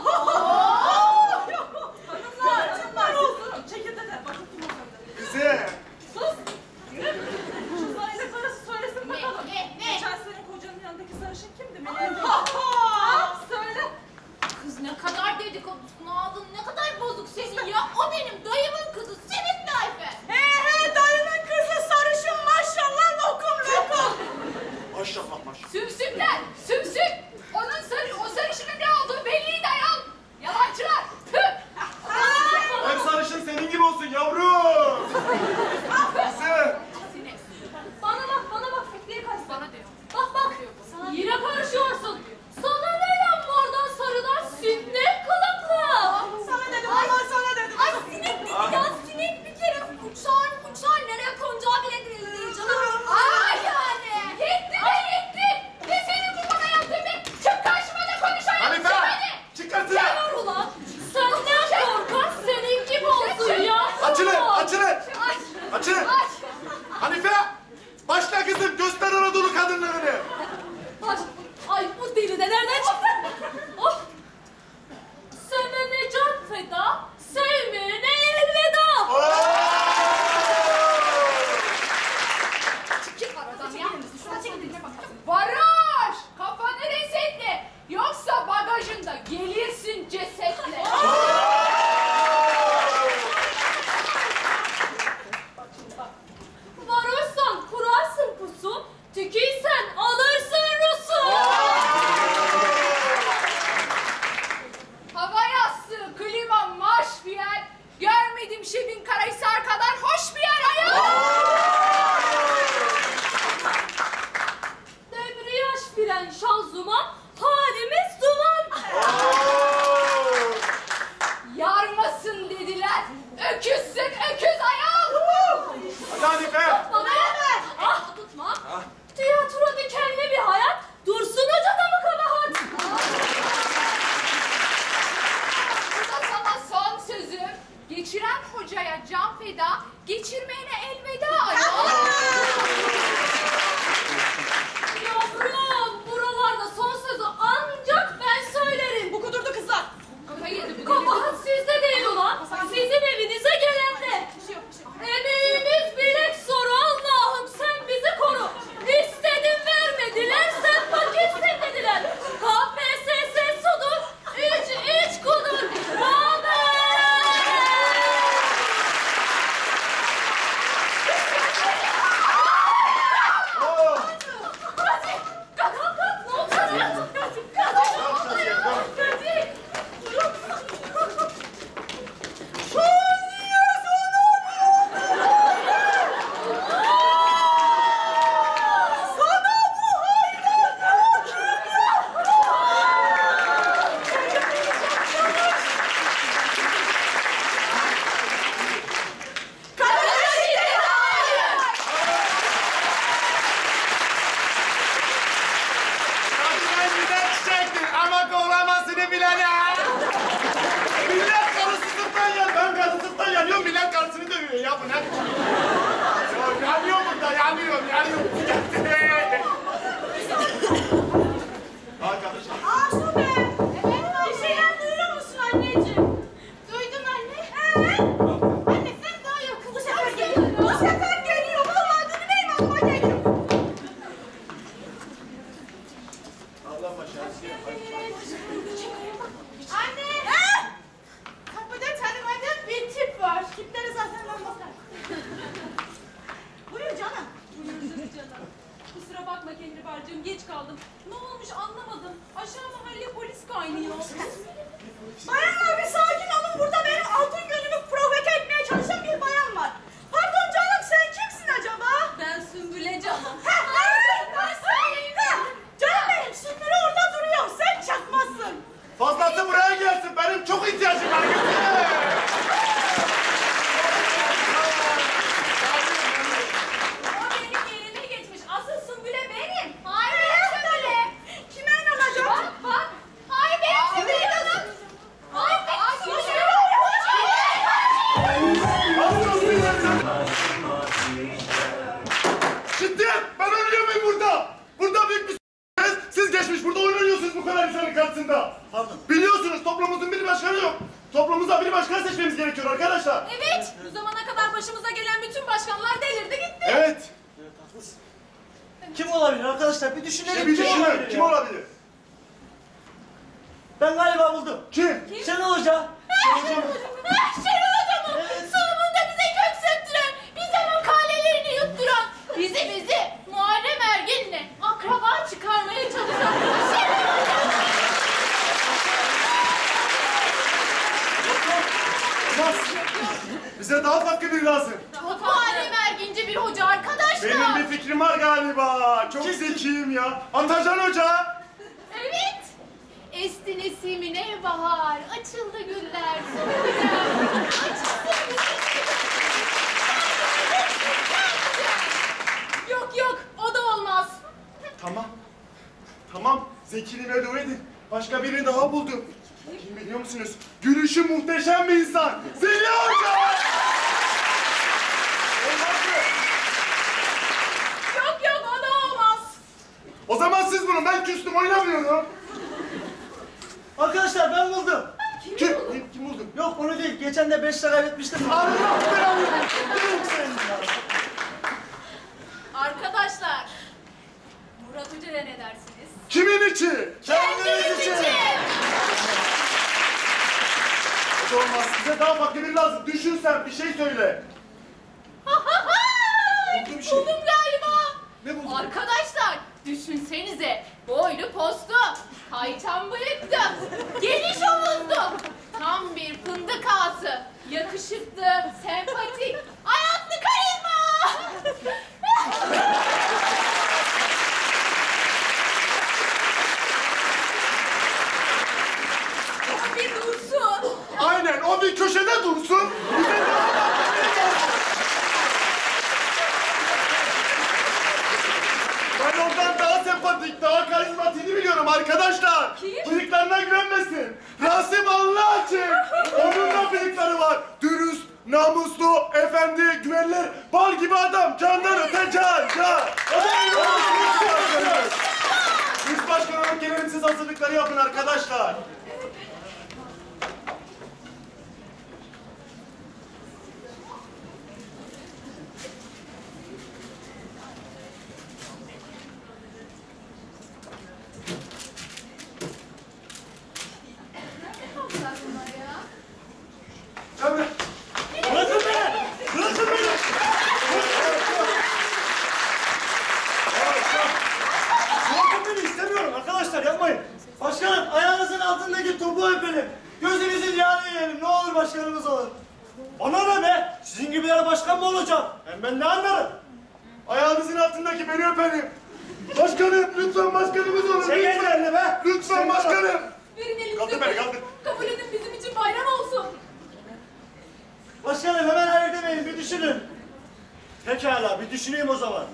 Hanımlar olsun. Çekirdeler. Bakın kim olsun. Bize. Sus. Şu Zahide karısı söylesin bakalım. Ne? Geçen senin kocanın yanındaki sarışın kimdi? Ha, söyle. Kız ne kadar dedikodusunu aldın, ne kadar bozuk senin ya. O benim dayımın kızı, senin Tayfe. He dayının kızı sarışın maşallah lokum. Maşallah. Sümsük. O sarışının ne olduğu belliydi ayol. Yalancılar. Tüh. Hem sarışın senin gibi olsun yavrum. Bize. Bana bak Fikriye kaç. Bana diyor. Bak. Yine karışıyorsun. Sana ne lan mordan sarıdan sinek kılıklı. Sana dedim Allah sana dedim. Ay sinek dedi ya, sinek bir kere uçar nereye konacağı bile değil canım. Ay yani. Yetti. Ne senin bu bana yaptığın be? Çık karşıma da konuş ayol. Hanife. Çıkartın. Gel ulan. Senden korkar senin gibi olsun ya. Açılın. Aç. Hanife. Başla kızım. Göster Anadolu kadınlarını. Ay bu deli de nereden çıktı? Oh. Sevmene can feda, sevmeyene elveda. Çık aradan ya. Varoş! Kafanı resetle. Yoksa bagajında gelirsin cesetle. Varoşsan kurarsın pusu, tüküysen alırsın Bahar'cığım geç kaldım. Ne olmuş anlamadım. Aşağı mahalle polis kaynıyor. Bayanlar bir sakin olun. Burada benim altın gönlümü provoke etmeye çalışan bir bayan var. Pardon canım sen kimsin acaba? Ben Sümbüle canım. Canım benim Sümbüle orada duruyor. Sen çakmazsın. Fazlası buraya gelsin. Benim çok ihtiyacım var. O benim yerime geçmiş. Asıl Sümbüle benim. Hayır benim Sümbüle. Kime inanacağım? Bak. Hayır benim Sümbüle canım. Hayır benim Sümbüle. Ciddiyet! Ben ölüyor muyum burada? Burada büyük bir siz geçmiş burada oyun oynuyorsunuz bu kadar insanın karşısında. Pardon. Biliyorsunuz toplumumuzun bir başkanı yok. Toplumumuzda bir başkan seçmemiz gerekiyor arkadaşlar. Evet. Bu zamana kadar başımıza gelen bütün başkanlar delirdi gitti. Evet. Kim olabilir arkadaşlar? Bir düşünelim. Bir düşünün. Kim olabilir? Ben galiba buldum. Kim? Şenol Hoca. Şenol Hocam mı? Sunumunda bize kök söktüren, bize makalelerini yutturan, bizi Muharrem Ergen'le akraba çıkarmaya çalışan Şenol Hocam. Bize daha farklı biri lazım. Çok Muharrem Erginci bir hoca arkadaşlar. Benim bir fikrim var galiba. Çok zekiyim ya. Atacan Hoca. Evet. Esti nesimine bahar, açıldı güller, sonunda açıldı. Yok o da olmaz. Tamam. Zekiliğime dua edin. Başka birini daha buldum. Kim biliyor musunuz? Gülüşü muhteşem bir insan. Zeliha Hoca. Yok o da olmaz. O zaman siz bulun. Ben küstüm oynamıyorum. Arkadaşlar ben buldum. Kim buldu? Yok onu değil. Geçen de 5 lira kaybetmiştim. Allah belanı. Arkadaşlar, Murat Hoca'ya ne dersiniz? Kimin için? Kendiniz için. Hiç olmaz. Size daha farklı biri lazım. Düşünsen bir şey söyle. Buldum bir şey. Buldum galiba. Ne buldun? Arkadaşlar düşünsenize, boylu postu, kaytan bıyıklı, geniş omuzlu, tam bir fındık ağası, yakışıklı, sempatik, ayaklı karizma. Bir dursun. Aynen o bir köşede dursun. Bize daha farklı biri lazım. Ben ondan daha sempatik, daha karizmatiğini biliyorum arkadaşlar. Kim? Bıyıklarına güvenmesin. Rasim Allah açık. Onun da bıyıkları var. Dürüst, namuslu, efendi, güvenilir, bal gibi adam. Candan öte can. Üst başkan olarak gelelim siz hazırlıkları yapın arkadaşlar. Evet. Bırakın beni. Bırakın beni. Bırakın beni istemiyorum arkadaşlar yapmayın. Başkanım ayağınızın altındaki topu öpelim. Gözünüzün yağını yiyelim. Ne olur başkanımız olun. Bana ne be? Sizin gibilere başkan mı olacağım? Ben ne anlarım? Ayağınızın altındaki beni öpelim. Başkanım lütfen başkanımız olun. Çek ellerini be. Lütfen başkanım. Verin elinizi. Kaldır beni kaldır. Kabul edin bizim için bayram olsun. Başkanım hemen hayır demeyin bir düşünün. Pekala bir düşüneyim o zaman.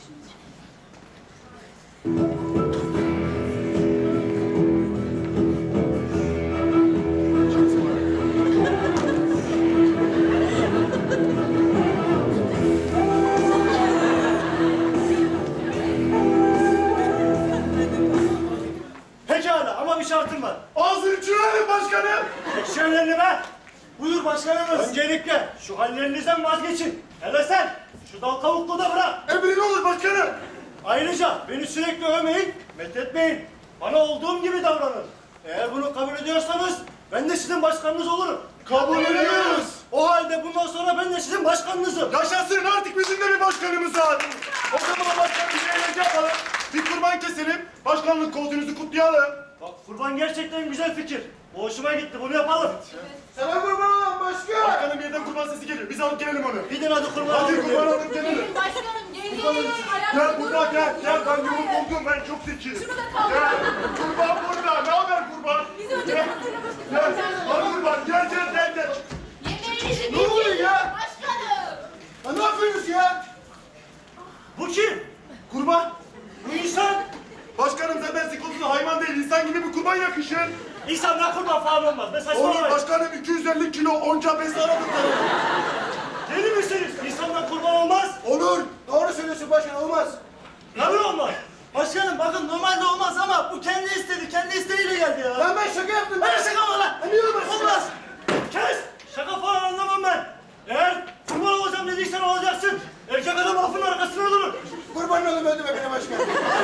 Pekala ama bir şartım var. Ağzını çürüyelim başkanım. Çek şu ellerini be. Buyur başkanımız. Öncelikle şu hallerinizden vazgeçin. Hele sen şu dal kavuklu da bırak. Emrin olur başkanım. Ayrıca beni sürekli övmeyin, methetmeyin. Bana olduğum gibi davranın. Eğer bunu kabul ediyorsanız ben de sizin başkanınız olurum. Kabul ediyoruz. O halde bundan sonra ben de sizin başkanınızım. Yaşasın artık bizim de bir başkanımız var. O zaman başkanım bir eğlence yapalım. Bir kurban kurban keselim. Başkanlık koltuğunuzu kutlayalım. Bak kurban gerçekten güzel fikir. O hoşuma gitti. Bunu yapalım. Sana kurban olan başkan. Başkanın bir yerden kurban sesi geliyor. Biz alıp gelelim onu. Gidin hadi kurban. Hadi alın. kurban alıp gelelim. Başkanım gelin. Gel burada gel. Gel ben yumruk oldum. Ben çok zekiyim. Gel. Kurban burada. Ne haber kurban? Biz önce Gel. Gel. Bak kurban. Gel gel gel gel. Yemeğinizi Ne oluyor ya? Başkanım. Ya ne yapıyorsunuz ya? Bu kim? Kurban. Bu insan. Başkanım zaten sikoltuzu hayvan değil. İnsan gibi bir kurban yakışır. İnsanlar kurban falan olmaz. Ben Olur saçmalamayın. başkanım 250 kilo onca besi aradık. Deli misiniz? İnsanlar kurban olmaz. Olur. Doğru söylüyorsun başkan, olmaz. Tabii olmaz. Başkanım bakın normalde olmaz ama bu kendi istedi. Kendi isteğiyle geldi ya. Lan ben şaka yaptım. Ben şaka mı lan? Niye olmaz? Olmaz. Kes. Şaka falan anlamam ben. Eğer kurban olacağım dediysen olacaksın. Erkek adam lafın arkasına durur. Kurban olayım, öldürme beni başkan.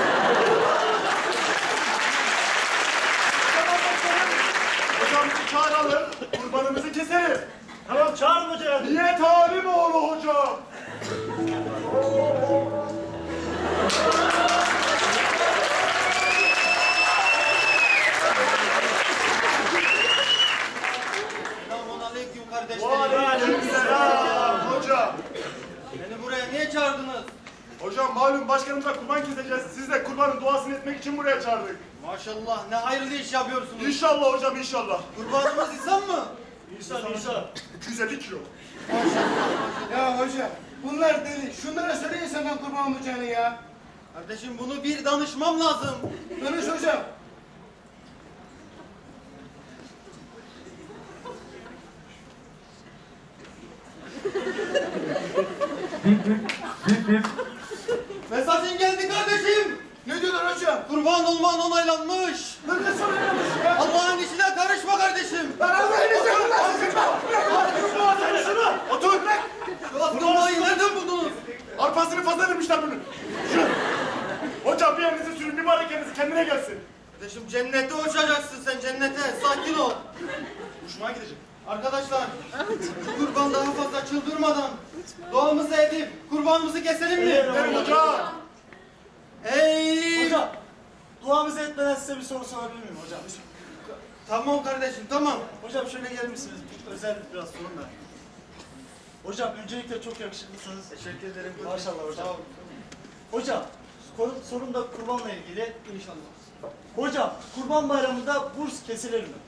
Hocam bizi çağıralım. Kurbanımızı keselim. Tamam çağırın hocayı hadi. Niye Talimoğlu hocam? Selamünaleyküm kardeşlerim. Aleykümselam hocam. Beni buraya niye çağırdınız? Hocam malum başkanımıza kurban keseceğiz. Siz de kurbanın duasını etmek için buraya çağırdık. Maşallah ne hayırlı iş yapıyorsunuz. İnşallah hocam inşallah. Kurbanımız insan mı? İnsan. 250 kilo. Ya hoca, bunlar deli. Şunlara söyle insandan kurban olmayacağını ya. Kardeşim bunu bir danışmam lazım. Danış hocam. Mesajın geldi kardeşim. Ne diyorlar hocam? Kurban olman onaylanmış. Lan ne soruyormuş ya? Allah'ın işine karışma kardeşim. Lan Allah'ın izniyle Sen şunu. Otur. Şu asılmayı nereden buldunuz? Arpasını fazla vermişler bunun. Şu. Hocam bir yerinizi sürün. Mübarek yerinizi kendine gelsin. Kardeşim cennete uçacaksın sen cennete. Sakin ol. Uçmaya gidecek. Arkadaşlar şu kurban daha fazla çıldırmadan doğamızı edip kurbanımızı keselim mi? Verin hocam. Ey! Hocam. Duamızı etmeden size bir soru sorabilir miyim hocam? Tamam kardeşim tamam. Hocam şöyle gelir misiniz? Özel biraz sorun da. Hocam öncelikle çok yakışıklısınız. Teşekkür ederim. Maşallah hocam. Sağ ol. Hocam sorun da kurbanla ilgili. İnşallah. Hocam kurban bayramında burs kesilir mi?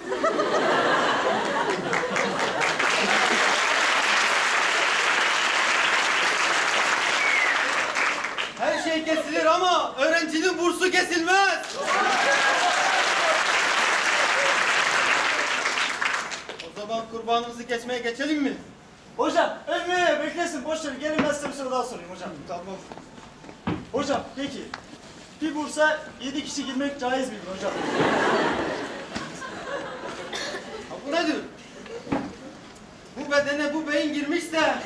Her şey kesilir ama öğrencinin bursu kesilmez. O zaman kurbanımızı kesmeye geçelim mi? Hocam beklesin boş verin. Gelin ben size bir soru daha sorayım hocam. Tamam. Hocam peki bir bursa 7 kişi girmek caiz midir hocam? Ha, bu nedir? Bu bedene bu beyin girmişse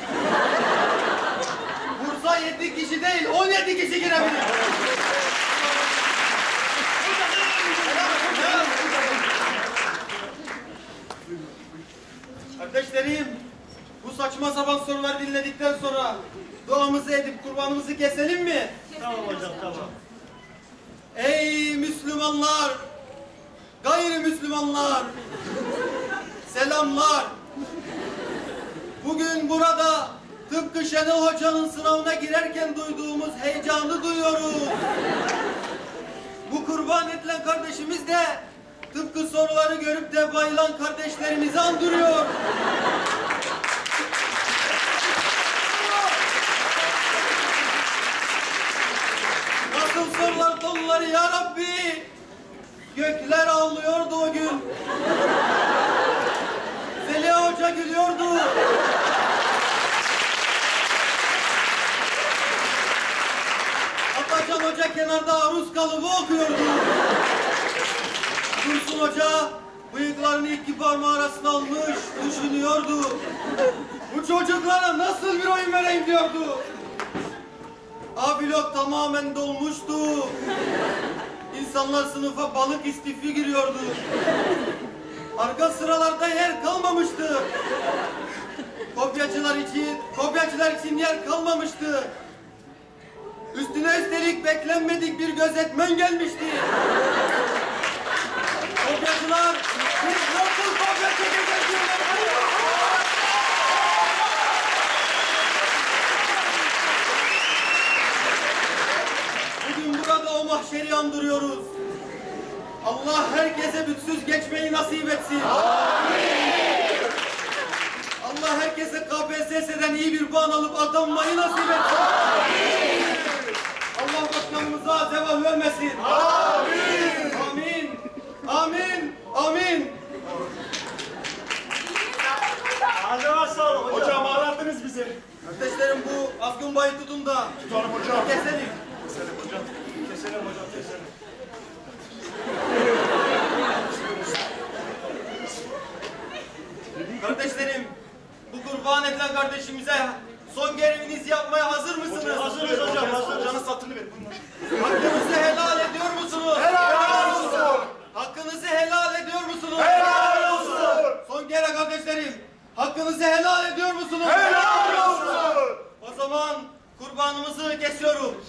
bursa 7 kişi değil 17 kişi girebilir. Kardeşlerim, bu saçma sapan soruları dinledikten sonra duamızı edip kurbanımızı keselim mi? Tamam hocam tamam. Ey Müslümanlar, gayrimüslimanlar, selamlar. Bugün burada tıpkı Şenol Hoca'nın sınavına girerken duyduğumuz heyecanı duyuyoruz. Bu kurban edilen kardeşimiz de tıpkı soruları görüp de bayılan kardeşlerimizi andırıyor. Nasıl sorular doluları ya Rabbi? Gökler ağlıyordu o gün. Zeliha Hoca gülüyordu. Atacan Hoca kenarda aruz kalıbı okuyordu. Dursun Hoca bıyıklarını iki parmağı arasına almış, düşünüyordu. Bu çocuklara nasıl bir oyun vereyim diyordu. A blok tamamen dolmuştu. İnsanlar sınıfa balık istifi giriyordu. Arka sıralarda yer kalmamıştı. Kopyacılar için yer kalmamıştı. Üstüne üstelik beklenmedik bir gözetmen gelmişti. Kopyacılar, biz nasıl kopya çekeceğiz diyorlar. Bugün burada o mahşeri andırıyoruz. Allah herkese bütsüz geçmeyi nasip etsin. Amin. Allah herkese KPSS'den iyi bir puan alıp atanmayı nasip etsin. Amin. Allah başkanımıza zeval vermesin. Amin. Amin. Amin. Amin. Hadi maşallah hocam. Hocam ağlattınız bizi. Kardeşlerim bu azgın bayı tutun da. Tutalım hocam. Keselim. Keselim hocam. Keselim hocam, keselim. Kardeşlerim, bu kurban edilen kardeşimize son görevinizi yapmaya hazır mısınız? Hazırız hocam, hazır. Canı satını ver. Hakkınızı helal ediyor musunuz? Helal olsun. Hakkınızı helal ediyor musunuz? Helal olsun. Son kere kardeşlerim, hakkınızı helal ediyor musunuz? Helal olsun. O zaman kurbanımızı kesiyorum.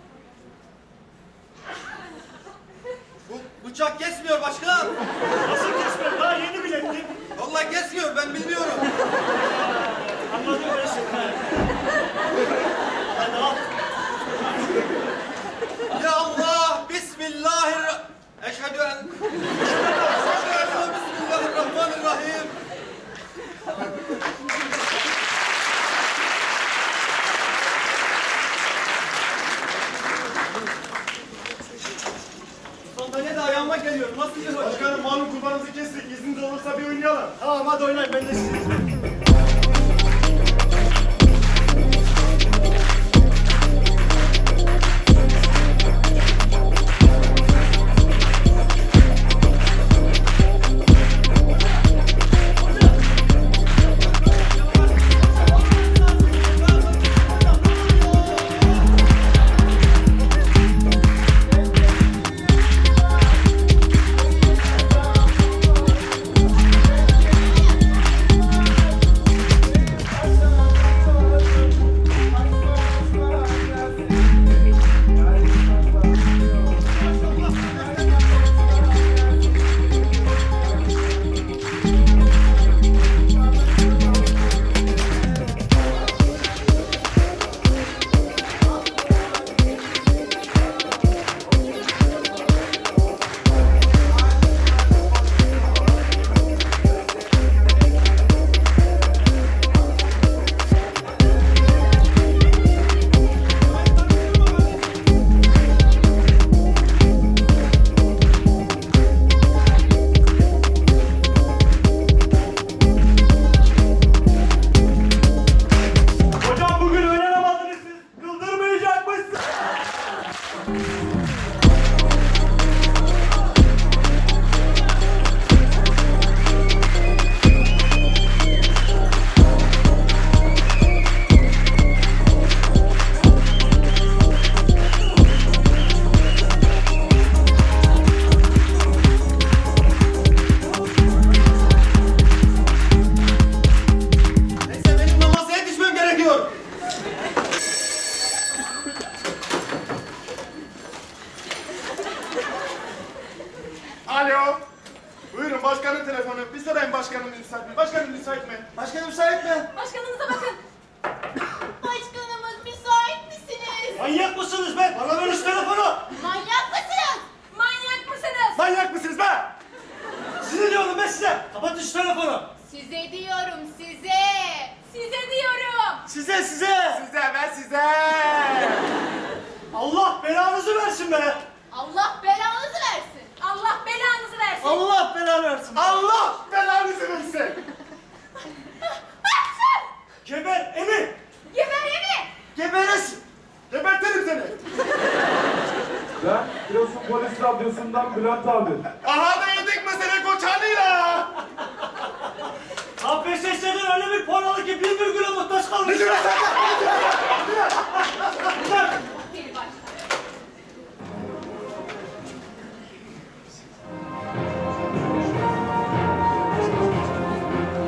Bu bıçak kesmiyor başkan. Nasıl kesmiyor? Daha yeni bilettim. Vallahi kesmiyor, ben bilmiyorum. Anladım ben şimdi. Hadi al. Ya Allah, Bismillahirrahmanirrahim. Eşhedü en... Bismillahirrahmanirrahim. Sandalye de ayağıma geliyor. Nasıl bir hoş? Başkanım malum kurbanımızı kestik. İzniniz olursa bir oynayalım. Tamam hadi oynayın, ben de sizinle. Alo. Buyurun başkanın telefonu. Bir sorayım başkanım müsait mi? Başkanım müsait mi? Başkanım müsait mi? Başkanınıza bakın. Başkanımız müsait misiniz? Manyak mısınız be? Bana ver şu telefonu. Manyak mısınız? Manyak mısınız? Manyak mısınız be? Size diyorum ben size. Kapatın şu telefonu. Size diyorum, size. Size diyorum. Size. Size ben size. Allah belanızı versin be. Allah belanızı versin. Allah belanızı versin. Allah belanı versin. Allah belanızı versin. Geber Emin. Geber Emin. Geberesin. Gebertirim seni. Ben Giresun Polis Radyosu'ndan Bülent abi. Aha da yedik mesele koçanıyla. KPSS'den öyle bir puan aldı ki 1,1'e muhtaç kalmış. Biri başka.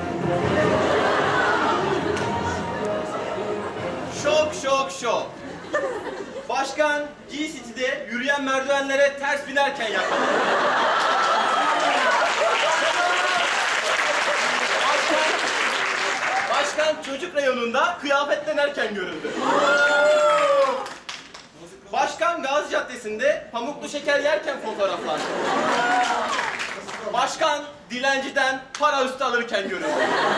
Şok. Başkan G-City'de yürüyen merdivenlere ters binerken yakalandı. Başkan çocuk reyonunda kıyafetlenerken görüldü. Başkan Gazi Caddesi'nde pamuklu şeker yerken fotoğraflandı. Başkan dilenciden para üstü alırken görüldü.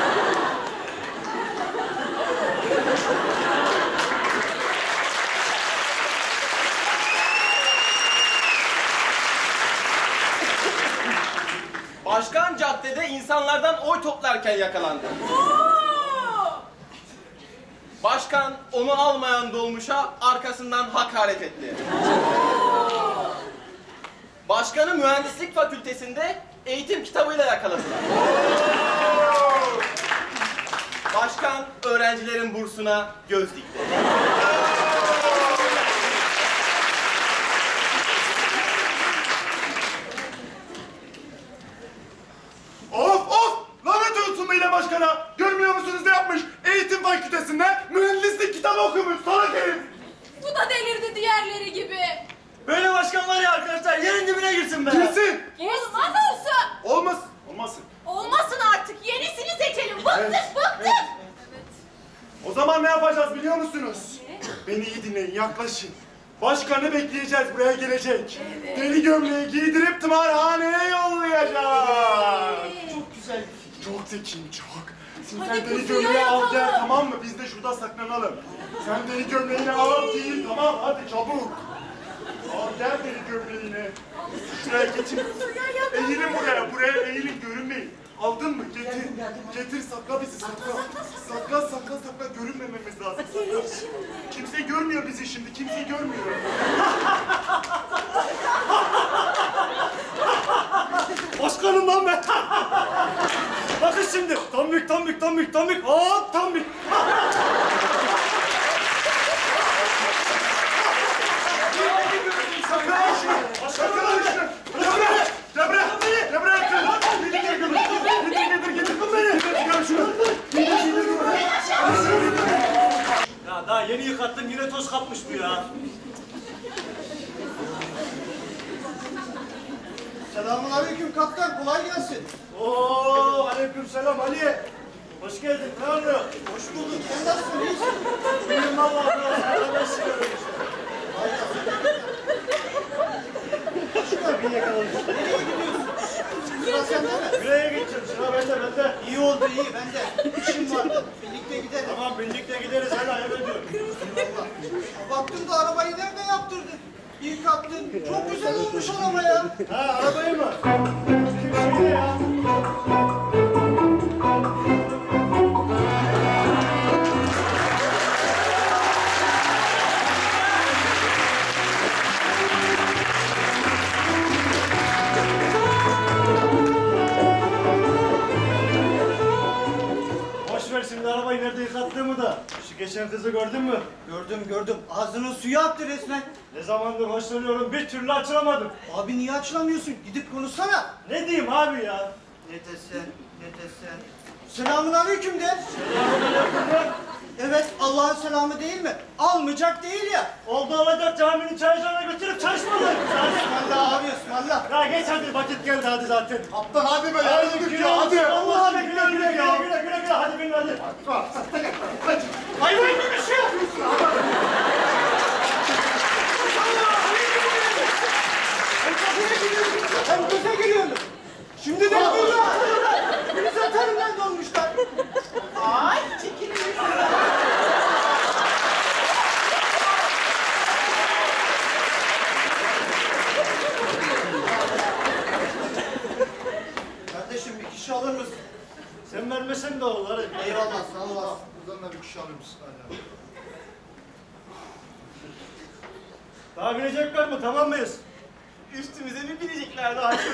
Başkan caddede insanlardan oy toplarken yakalandı. Başkan onu almayan dolmuşa arkasından hakaret etti. Başkanı mühendislik fakültesinde eğitim kitabıyla yakaladılar. Başkan öğrencilerin bursuna göz dikti. Of! Lanet olsun beyler başkana! Görmüyor musunuz ne yapmış? Eğitim fakültesinde mühendislik kitabı okumuş salak herif! Bu da delirdi diğerleri gibi. Böyle başkan var ya arkadaşlar yerin dibine girsin be. Girsin! Olmaz olsun. Olmasın. Olmasın artık. Yenisini seçelim. Bıktık Evet, bıktık. O zaman ne yapacağız biliyor musunuz? Beni iyi dinleyin, yaklaşın. Başkanı bekleyeceğiz, buraya gelecek. Deli gömleği giydirip tımarhaneye yollayacağız. Çok güzel bir fikir. Çok zekiyim, çok. Şimdi Hadi sen deli kutuya gömleği al gel, yapalım. tamam mı? Biz de şurada saklanalım. Sen deli gömleğini al giy, tamam hadi çabuk. Al gel deli gömleğini. Şuraya geçin. Eğilin buraya eğilin, görünmeyin. Aldın mı? Getir, sakla bizi, sakla. Görünmememiz lazım. Kimse görmüyor bizi şimdi, kimse görmüyor. Başkanım lan ben. Bakın şimdi. Tombik. Hop tombik. Sakla şunu. Gel buraya. Getir beni. Gel şunu. Ya daha yeni yıkattım yine toz kapmış bu ya. Selamünaleyküm kaptan, kolay gelsin. Oo, aleykümselam Ali. Hoş geldin. Ne oluyor? Hoş bulduk, sen nasılsın, iyisin? Benim Allah'ım arkadaş yiyorum işte. Başka bir yakaladım. Nereye gidiyorsun? Sıra sende mi? Nereye gideceğim? Sıra bende. İyi oldu, iyi. Ben de işim vardı. Birlikte gidelim. Tamam birlikte gideriz. Hadi ayıp ediyorum. Baktım da arabayı nerede yaptırdın? Yıkattın. Çok güzel olmuş araba ya. Ha arabayı mı? Kim şeyde ya? Boş ver şimdi arabayı nerede yıkattığımı da. Şu geçen kızı gördün mü? Gördüm. Ağzının suyu aktı resmen. Ne zamandır hoşlanıyorum bir türlü açılamadım. Abi niye açılamıyorsun? Gidip konuşsana. Ne diyeyim abi ya? Ne desen. Selamünaleyküm de. Evet, Allah'ın selamı değil mi? Almayacak değil ya. Oldu olacak caminin çaycağına götürüp çalışmalı. Bismillah abi, bismillah. Ya geç hadi vakit geldi hadi zaten. Kaptan hadi be Hadi yardım ya hadi. Allah hadi güle hadi bin hadi. Hayvan gibi bir şey yapıyorsun. Hem göze giriyorsun. Şimdi de burada. Beni atarımdan dolmuşlar. Ay çekilin. Kardeşim bir kişi alır mısın? Sen vermesen de olur hadi. Eyvallah, sağ olasın. Buradan da bir kişi alır mısın? Daha binecekler mi? Tamam mıyız? Üstümüze mi binecekler daha çok?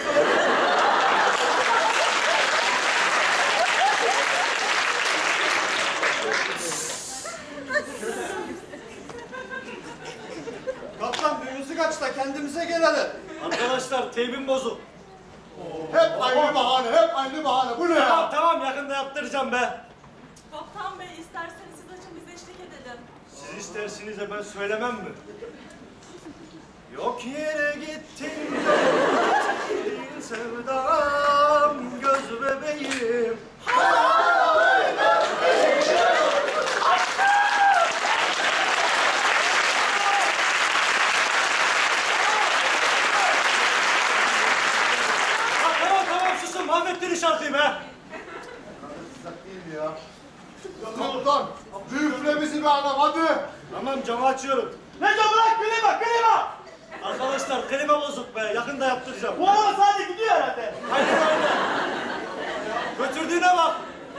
Kaptan boyunuzu kaç da kendimize gelelim. Arkadaşlar teybim bozuk. Hep aynı bahane. Bu ne ya? Tamam yakında yaptıracağım be. Kaptan Bey isterseniz siz açın biz eşlik edelim. Siz Siz istersiniz de ben söylemem mi? Yok yere gittin gittin sevdam göz bebeğim. Tamam susun, mahvettin şarkıyı be. Değil ya. Kaptan, üfle bizi bir adam hadi. Tamam, camı açıyorum. Ne camı lan? Klima! Arkadaşlar klima bozuk be, yakında yaptıracağım. Bu araba sadece gidiyor herhalde. Aynen. Götürdüğüne bak.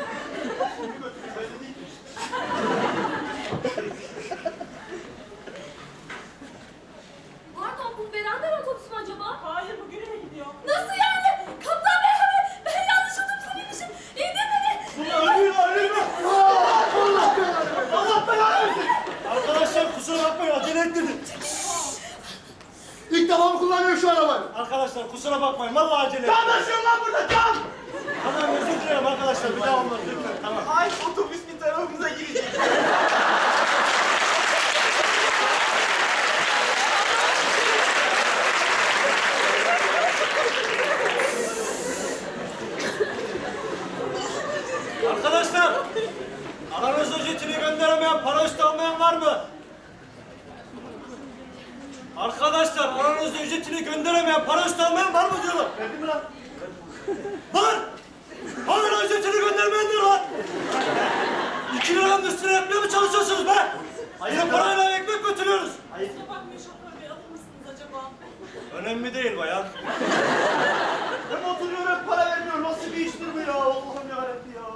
Pardon, bu Beraber otobüsü mü acaba? Hayır, bu Güne'ye gidiyor. Nasıl yani? Kaptan Bey, ben yanlış otobüse binmişim. İndir beni. Ölüyor mü? Allah belanı versin. Arkadaşlar kusura bakmayın, acele ettirdim. İlk defa mı kullanıyor şu arabayı? Arkadaşlar kusura bakmayın, vallahi acele ettim. Anlaşıyorum lan burada can! Tamam, özür dilerim arkadaşlar, bir daha olmaz lütfen, tamam. Ay otobüs bir tarafımıza girecek. Arkadaşlar, aranızda jetini gönderemeyen, para üstü almayan var mı? Arkadaşlar, aranızda ücretini gönderemeyen, para üstü almayan var mı diyorlar? Verdi mi lan? Var! Hala ücretini göndermeyenler var! 2 liranın üstüne yapmaya mı çalışıyorsunuz be? Hayır, parayla ekmek götürüyoruz. Hayır. Kusura bakmayın şoför bey, alır mısınız acaba? Önemli değil bayan. Hem oturuyor hem para vermiyor. Nasıl bir iştir bu ya? Allah'ım yarabbim ya.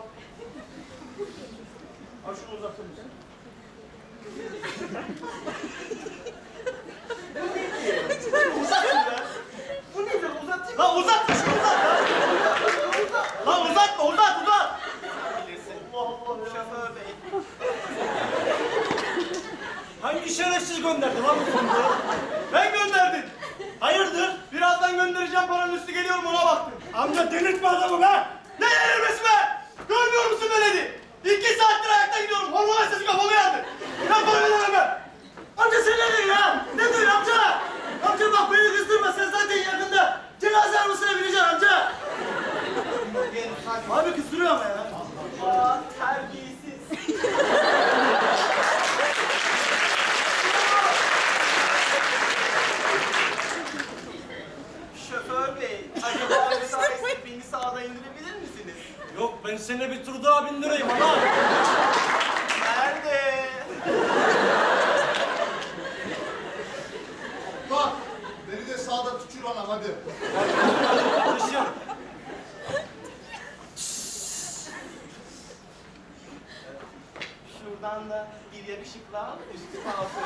Al şunu uzatır mısın? Bu nedir? Uzatayım mı? Lan uzat şunu uzat ya! Lan uzatma, uzat! Allah Allah şoför bey. Hangi şerefsiz gönderdi lan bu konuda? Ben gönderdim. Hayırdır? Birazdan göndereceğim, paranın üstü geliyor mu ona baktım. Amca delirtme adamı be! Ne delirmesi be? Görmüyor musun beledi? 2 saattir ayakta gidiyorum. Hormon sesi kafamı yandı. Ben para veremem ben. Amca sen ne diyorsun ya? Ne diyorsun amca? Amca bak beni kızdırma, sen zaten yakında cenaze arabasına bineceksin amca. Abi kızdırıyor ama ya. Aa, terbiyesiz. Şoför bey, acaba müsaitse beni sağda indirebilir misiniz? Yok, ben seni bir tur daha bindireyim ama. Nerede? Bak, beni de sağda tükür anam hadi. Alışın. Şuradan da bir yakışıklı al, üstüne alsın.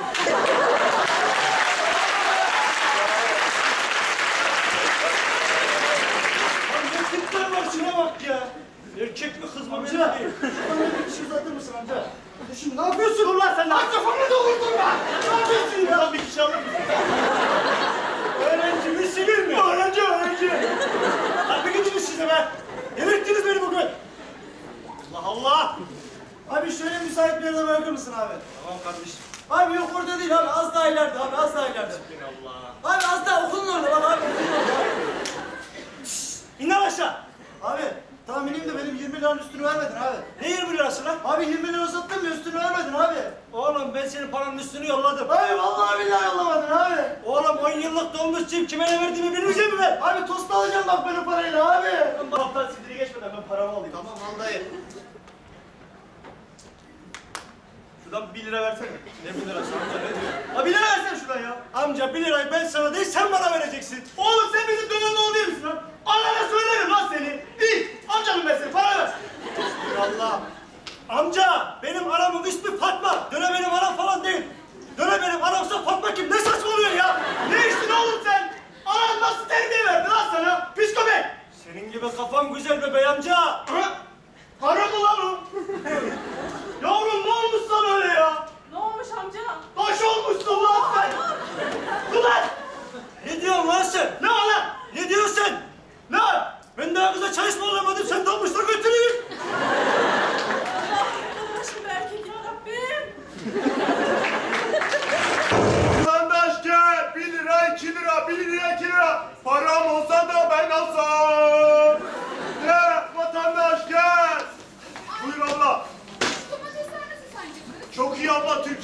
Lan ne tipler var, şuna bak ya. Erkek mi kız mı belli değil. Bana bir şey uzatır mısın amca? Şimdi ne yapıyorsun? Dur lan sen ne yapıyorsun? Kafamı doldurdun lan! Ne yapıyorsun ya? Lan bir kişi alır mısın? Öğrenci mi, sivil mi? Öğrenci. Lan bir gidin size be. Delirttiniz beni bugün. Allah Allah. Abi şöyle müsait bir yerde bırakır mısın abi? Tamam kardeşim. Abi yok orada değil abi, az daha ileride abi, az daha ileride. Allah. Abi az daha okulun orada bak abi, okulun orada. İn lan aşağı. Abi tahminim de benim 20 liranın üstünü vermedin abi. Ne 20 lirası lan? Abi 20 lira uzattım ya, üstünü vermedin abi. Oğlum ben senin paranın üstünü yolladım. Abi vallahi billahi yollamadın abi. Oğlum 10 yıllık dolmuş cip kime ne verdiğimi bilmeyecek mi ben? Abi tost alacağım bak benim parayla abi. Kaptan sidiri geçmeden ben paramı alayım. Tamam al dayı. Şuradan 1 lira versene. Ne 1 lirası amca ne diyor? Ha 1 lira versene şuradan ya. Amca 1 lirayı ben sana değil sen bana vereceksin. Oğlum sen bizim dönemde oğlu değil misin lan? Annene söylerim lan seni. İyi, amcanım ben seni, para ver. Allah. Amca benim anamın ismi Fatma. Döne benim anam falan değil. Döne benim anamsa Fatma kim? Ne saçmalıyorsun ya? Ne içtin oğlum sen? Anan nasıl terbiye verdi lan sana? Pis köpek. Senin gibi kafam güzel be bey amca. Karı mı lan o? Yavrum ne olmuş sana öyle ya? Ne olmuş amca? Taş olmuşsun lan sen. Ulan! Ne diyorsun lan sen? Ne var lan?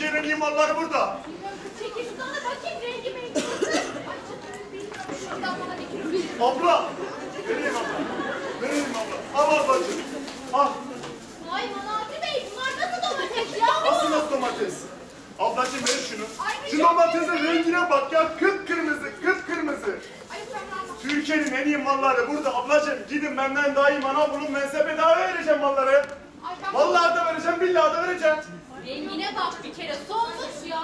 Türkiye'nin en iyi malları burada. Bilmiyorum kız çekil şuradan da bakayım rengi mengi. Ay canım bilmiyorum şuradan bana bir kilo verin. Abla. Vereyim abla. Vereyim abla. Al ablacığım. Al. Ay Manavcı Bey bunlar nasıl domates ya? Nasıl domates? Ablacığım ver şunu. Ay, Şu domatesin rengine bak ya. Kıpkırmızı, kıpkırmızı. Ay tamam. Türkiye'nin en iyi malları burada ablacığım. Gidin benden daha iyi manav bulun. Ben size bedava vereceğim malları. Ay ben Vallahi da vereceğim, billahi da vereceğim. rengine bak bir kere solmuş ya.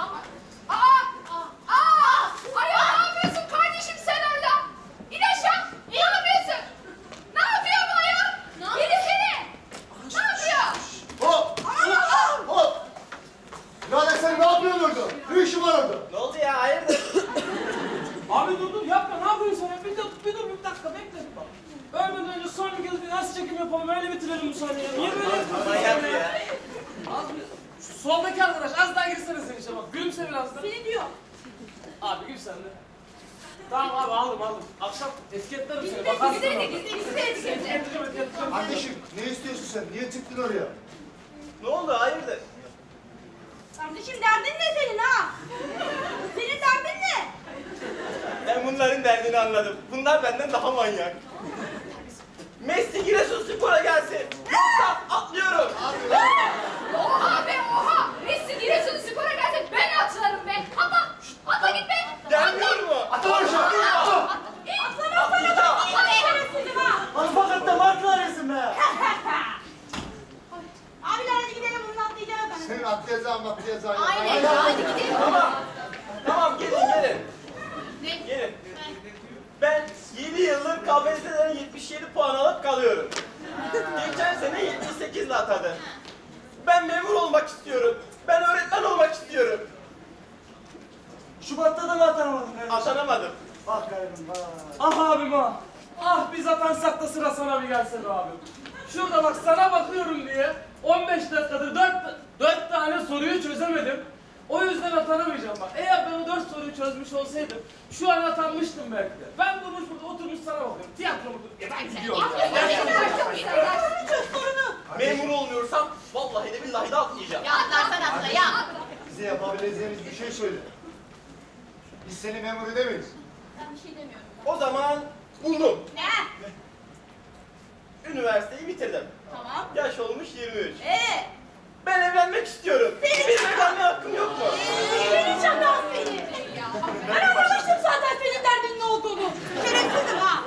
Ay ne yapıyorsun kardeşim sen orada? İn aşağı. Ne yapıyorsun? Ne yapıyor bu ayol? Yedi seni. Ne yapıyor? Hop! Hop! Birader sen ne yapıyorsun orada? Ne işin var orada? Ne oldu ya? Hayırdır? Abi dur yapma ne yapıyorsun sen ya? Bir dur bir dakika bekle. Ölmeden önce son bir kez bir nasıl çekim yapalım öyle bitirelim bu sahneyi. Niye böyle yapıyorsun? Manyak ya. Az bir... Şu soldaki arkadaş az daha girsene sen işe bak. Gülümse biraz da. Seni diyor. Abi gül sen de. Tamam abi aldım. Akşam etiketlerim seni bakarsın. Etiketleyeceğim. Kardeşim ne istiyorsun sen? Niye çıktın oraya? Ne oldu? Hayırdır? Kardeşim derdin ne senin ha? Senin derdin ne? Ben bunların derdini anladım. Bunlar benden daha manyak. Messi Giresunspor'a gelsin. Atlıyorum. Oha be oha. Messi Giresunspor'a gelse ben atlarım be. Atla git be. Gelmiyor mu? Atla aşağı. Atla. Alfakat'ta marklar resim be. Abiler hadi gidelim bunun atlayacağını ben. Senin atlayacağın. Aynen hadi gidelim. Tamam gelin. Gelin. Ben 7 yıldır KPSS'den 77 puan alıp kalıyorum. Geçen sene 78 ile atadı. Ben memur olmak istiyorum. Ben öğretmen olmak istiyorum. Şubat'ta da mı atanamadın kardeşim? Atanamadım. Bak garibiim bak. Ah abim ah. Ah biz atansak da sıra sana bir gelse be abim. Şurada bak sana bakıyorum diye 15 dakikadır 4 tane soruyu çözemedim. O yüzden atanamayacağım bak. Eğer ben o 4 soruyu çözmüş olsaydım şu an atanmıştım belki de. Ben durmuş burada oturmuş sana bakıyorum. Tiyatro mu? Ya ben gidiyorum ya. Memur olmuyorsam vallahi de billahi de atlayacağım. Ya atlarsan atla ya. Bize yapabileceğimiz bir şey söyle. Biz seni memur edemeyiz. Ben bir şey demiyorum. O zaman buldum. Ne? Üniversiteyi bitirdim. Tamam. Yaş olmuş 23. Ben evlenmek istiyorum. Benim evlenme hakkım yok mu? Seni çakal seni. Ben anlamıştım zaten senin derdinin ne olduğunu. Şerefsizim ha.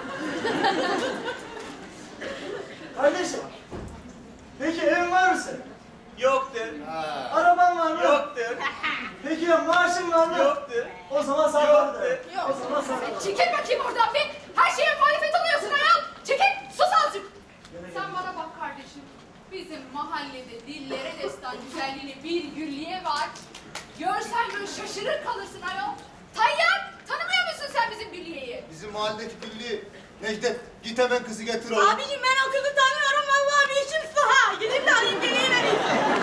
Kardeşim, peki evin var mı senin? Yoktur. Araban var mı? Yoktur. Peki ya maaşın var mı? Yoktur. O zaman sen Yoktur. vardır. O zaman sen vardır. Çekil bakayım oradan be. Her şeye muhalefet oluyorsun ayol. Çekil, sus azıcık. Sen bana bak kardeşim. Bizim mahallede dillere destan güzelliğine bir gülliye var. Görsen böyle şaşırır kalırsın ayol. Tayyar, tanımıyor musun sen bizim gülliyeyi? Bizim mahalledeki Güllü Necdet, git hemen kızı getir oğlum. Abicim ben o kızı tanıyorum. Vallahi bir işim sıha. Gidip de alayım geliyi vereyim.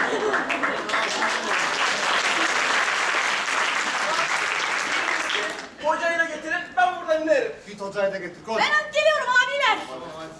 Hocayı da getirin, ben buradan inerim. Git hocayı da getir, koş. Ben alıp geliyorum abiler. Tamam hadi.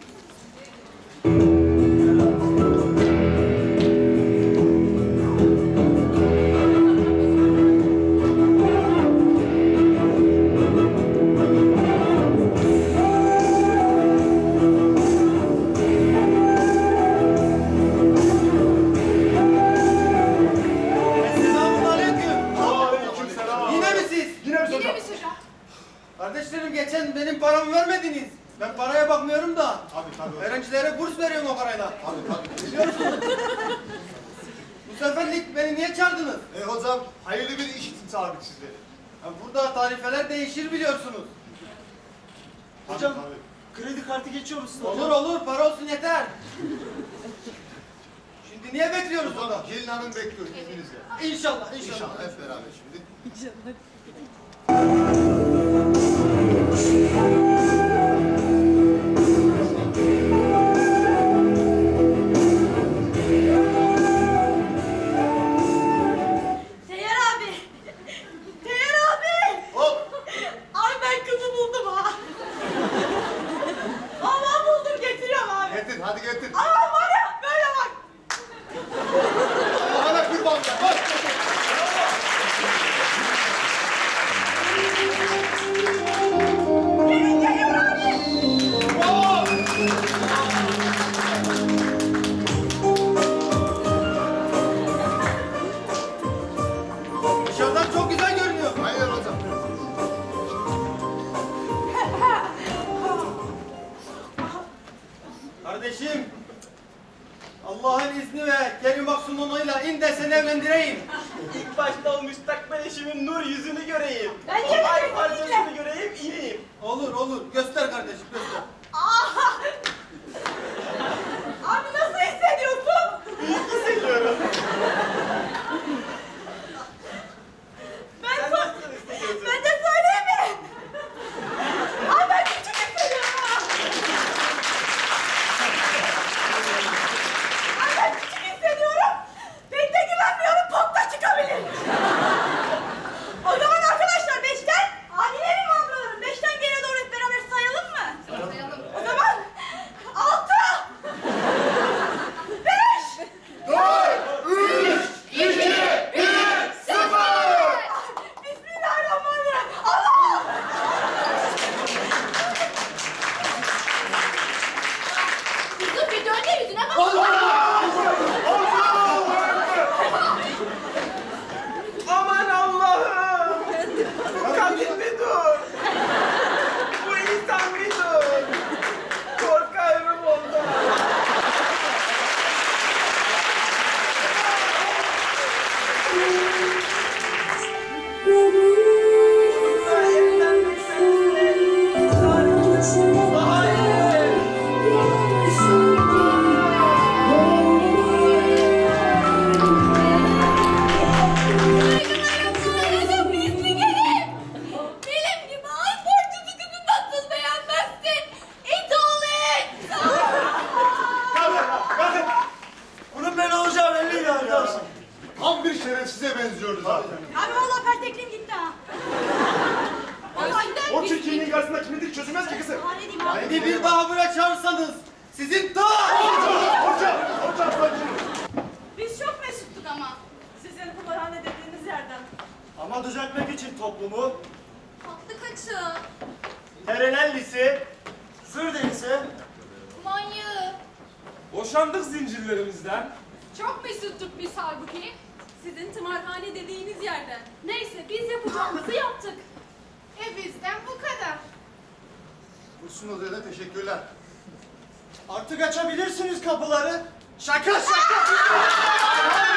Aleykümselam. Yine mi siz? Yine mi Yine hocam? mi hocam? Kardeşlerim geçen benim paramı vermediniz. Ben paraya bakmıyorum da. Tabii. Öğrencilere burs veriyorum o parayla. Tabii. Biliyor musunuz? Bu seferlik beni niye çağırdınız? Hocam, hayırlı bir iş için çağırdık sizleri. Ya burada tarifeler değişir biliyorsunuz. Hocam, Kredi kartı geçiyor musun? Olur para olsun yeter. Şimdi niye bekliyoruz Hocam, burada? gelin hanım bekliyor izninizle. İnşallah. İnşallah hep beraber şimdi. Teyyar abi. Teyyar abi. Hop! Ay ben kızı buldum ha. Vallahi buldum getiriyorum abi. Getir, hadi getir. Aman var ya böyle bak. Allah'ına kurban be, koş! kardeşim. Allah'ın izni ve Kerim Aksu'nun onayla in de seni evlendireyim. İlk başta o müstakbel eşimin nur yüzünü göreyim. Ben O yemin ay ederim parçasını göreyim, ineyim. Olur olur. Göster kardeşim göster. Abi nasıl hissediyorsun? İyi hissediyorum. Sen nasıl hissediyorsun? Ben de söyleyeyim mi? Ay ben küçük hissediyorum. Ay ben küçük hissediyorum. Pek de güvenmiyorum. Patla çıkabilir. O zaman arkadaşlar 5'ten adilerim ablalarım. 5'ten geriye doğru hep beraber sayalım mı? Sayalım. O zaman 6 5 Bismillahirrahmanirrahim. Allah! Kızım bir dön de yüzüne bak. Aman Allah'ım! Bu kadın bir dur! Bu insan bir dur! Korkarım ondan! Onunla evlenmektense daha iyi! Duygularım pislik herif. Benim gibi ay porçusu kızı nasıl beğenmezsin? İt oğlu it. Kalkın. Bunun ben olacağı belliydi arkadaşlar. Tam bir şerefsize benziyordu zaten. Abi vallahi pertekliğim gitti ha. Vallahi gitti. O çirkinliğin karşısında kiminlik çözülmez ki kızım. Ne diyeyim abi? Beni bir daha buraya çağırsanız sizin ta... Hocam, Biz çok mesuttuk ama. Sizin kumarhane dediğiniz yerden. Ama düzeltmek için toplumu, Tatlı kaçı. Terenellisi, Sır delisi, Manyağı. Boşandık zincirlerimizden. Çok mesuttuk biz halbuki. Sizin tımarhane dediğiniz yerden. Neyse biz yapacağımızı yaptık. Bizden bu kadar. Kursun Oda'ya da teşekkürler. Artık açabilirsiniz kapıları. Şaka şaka.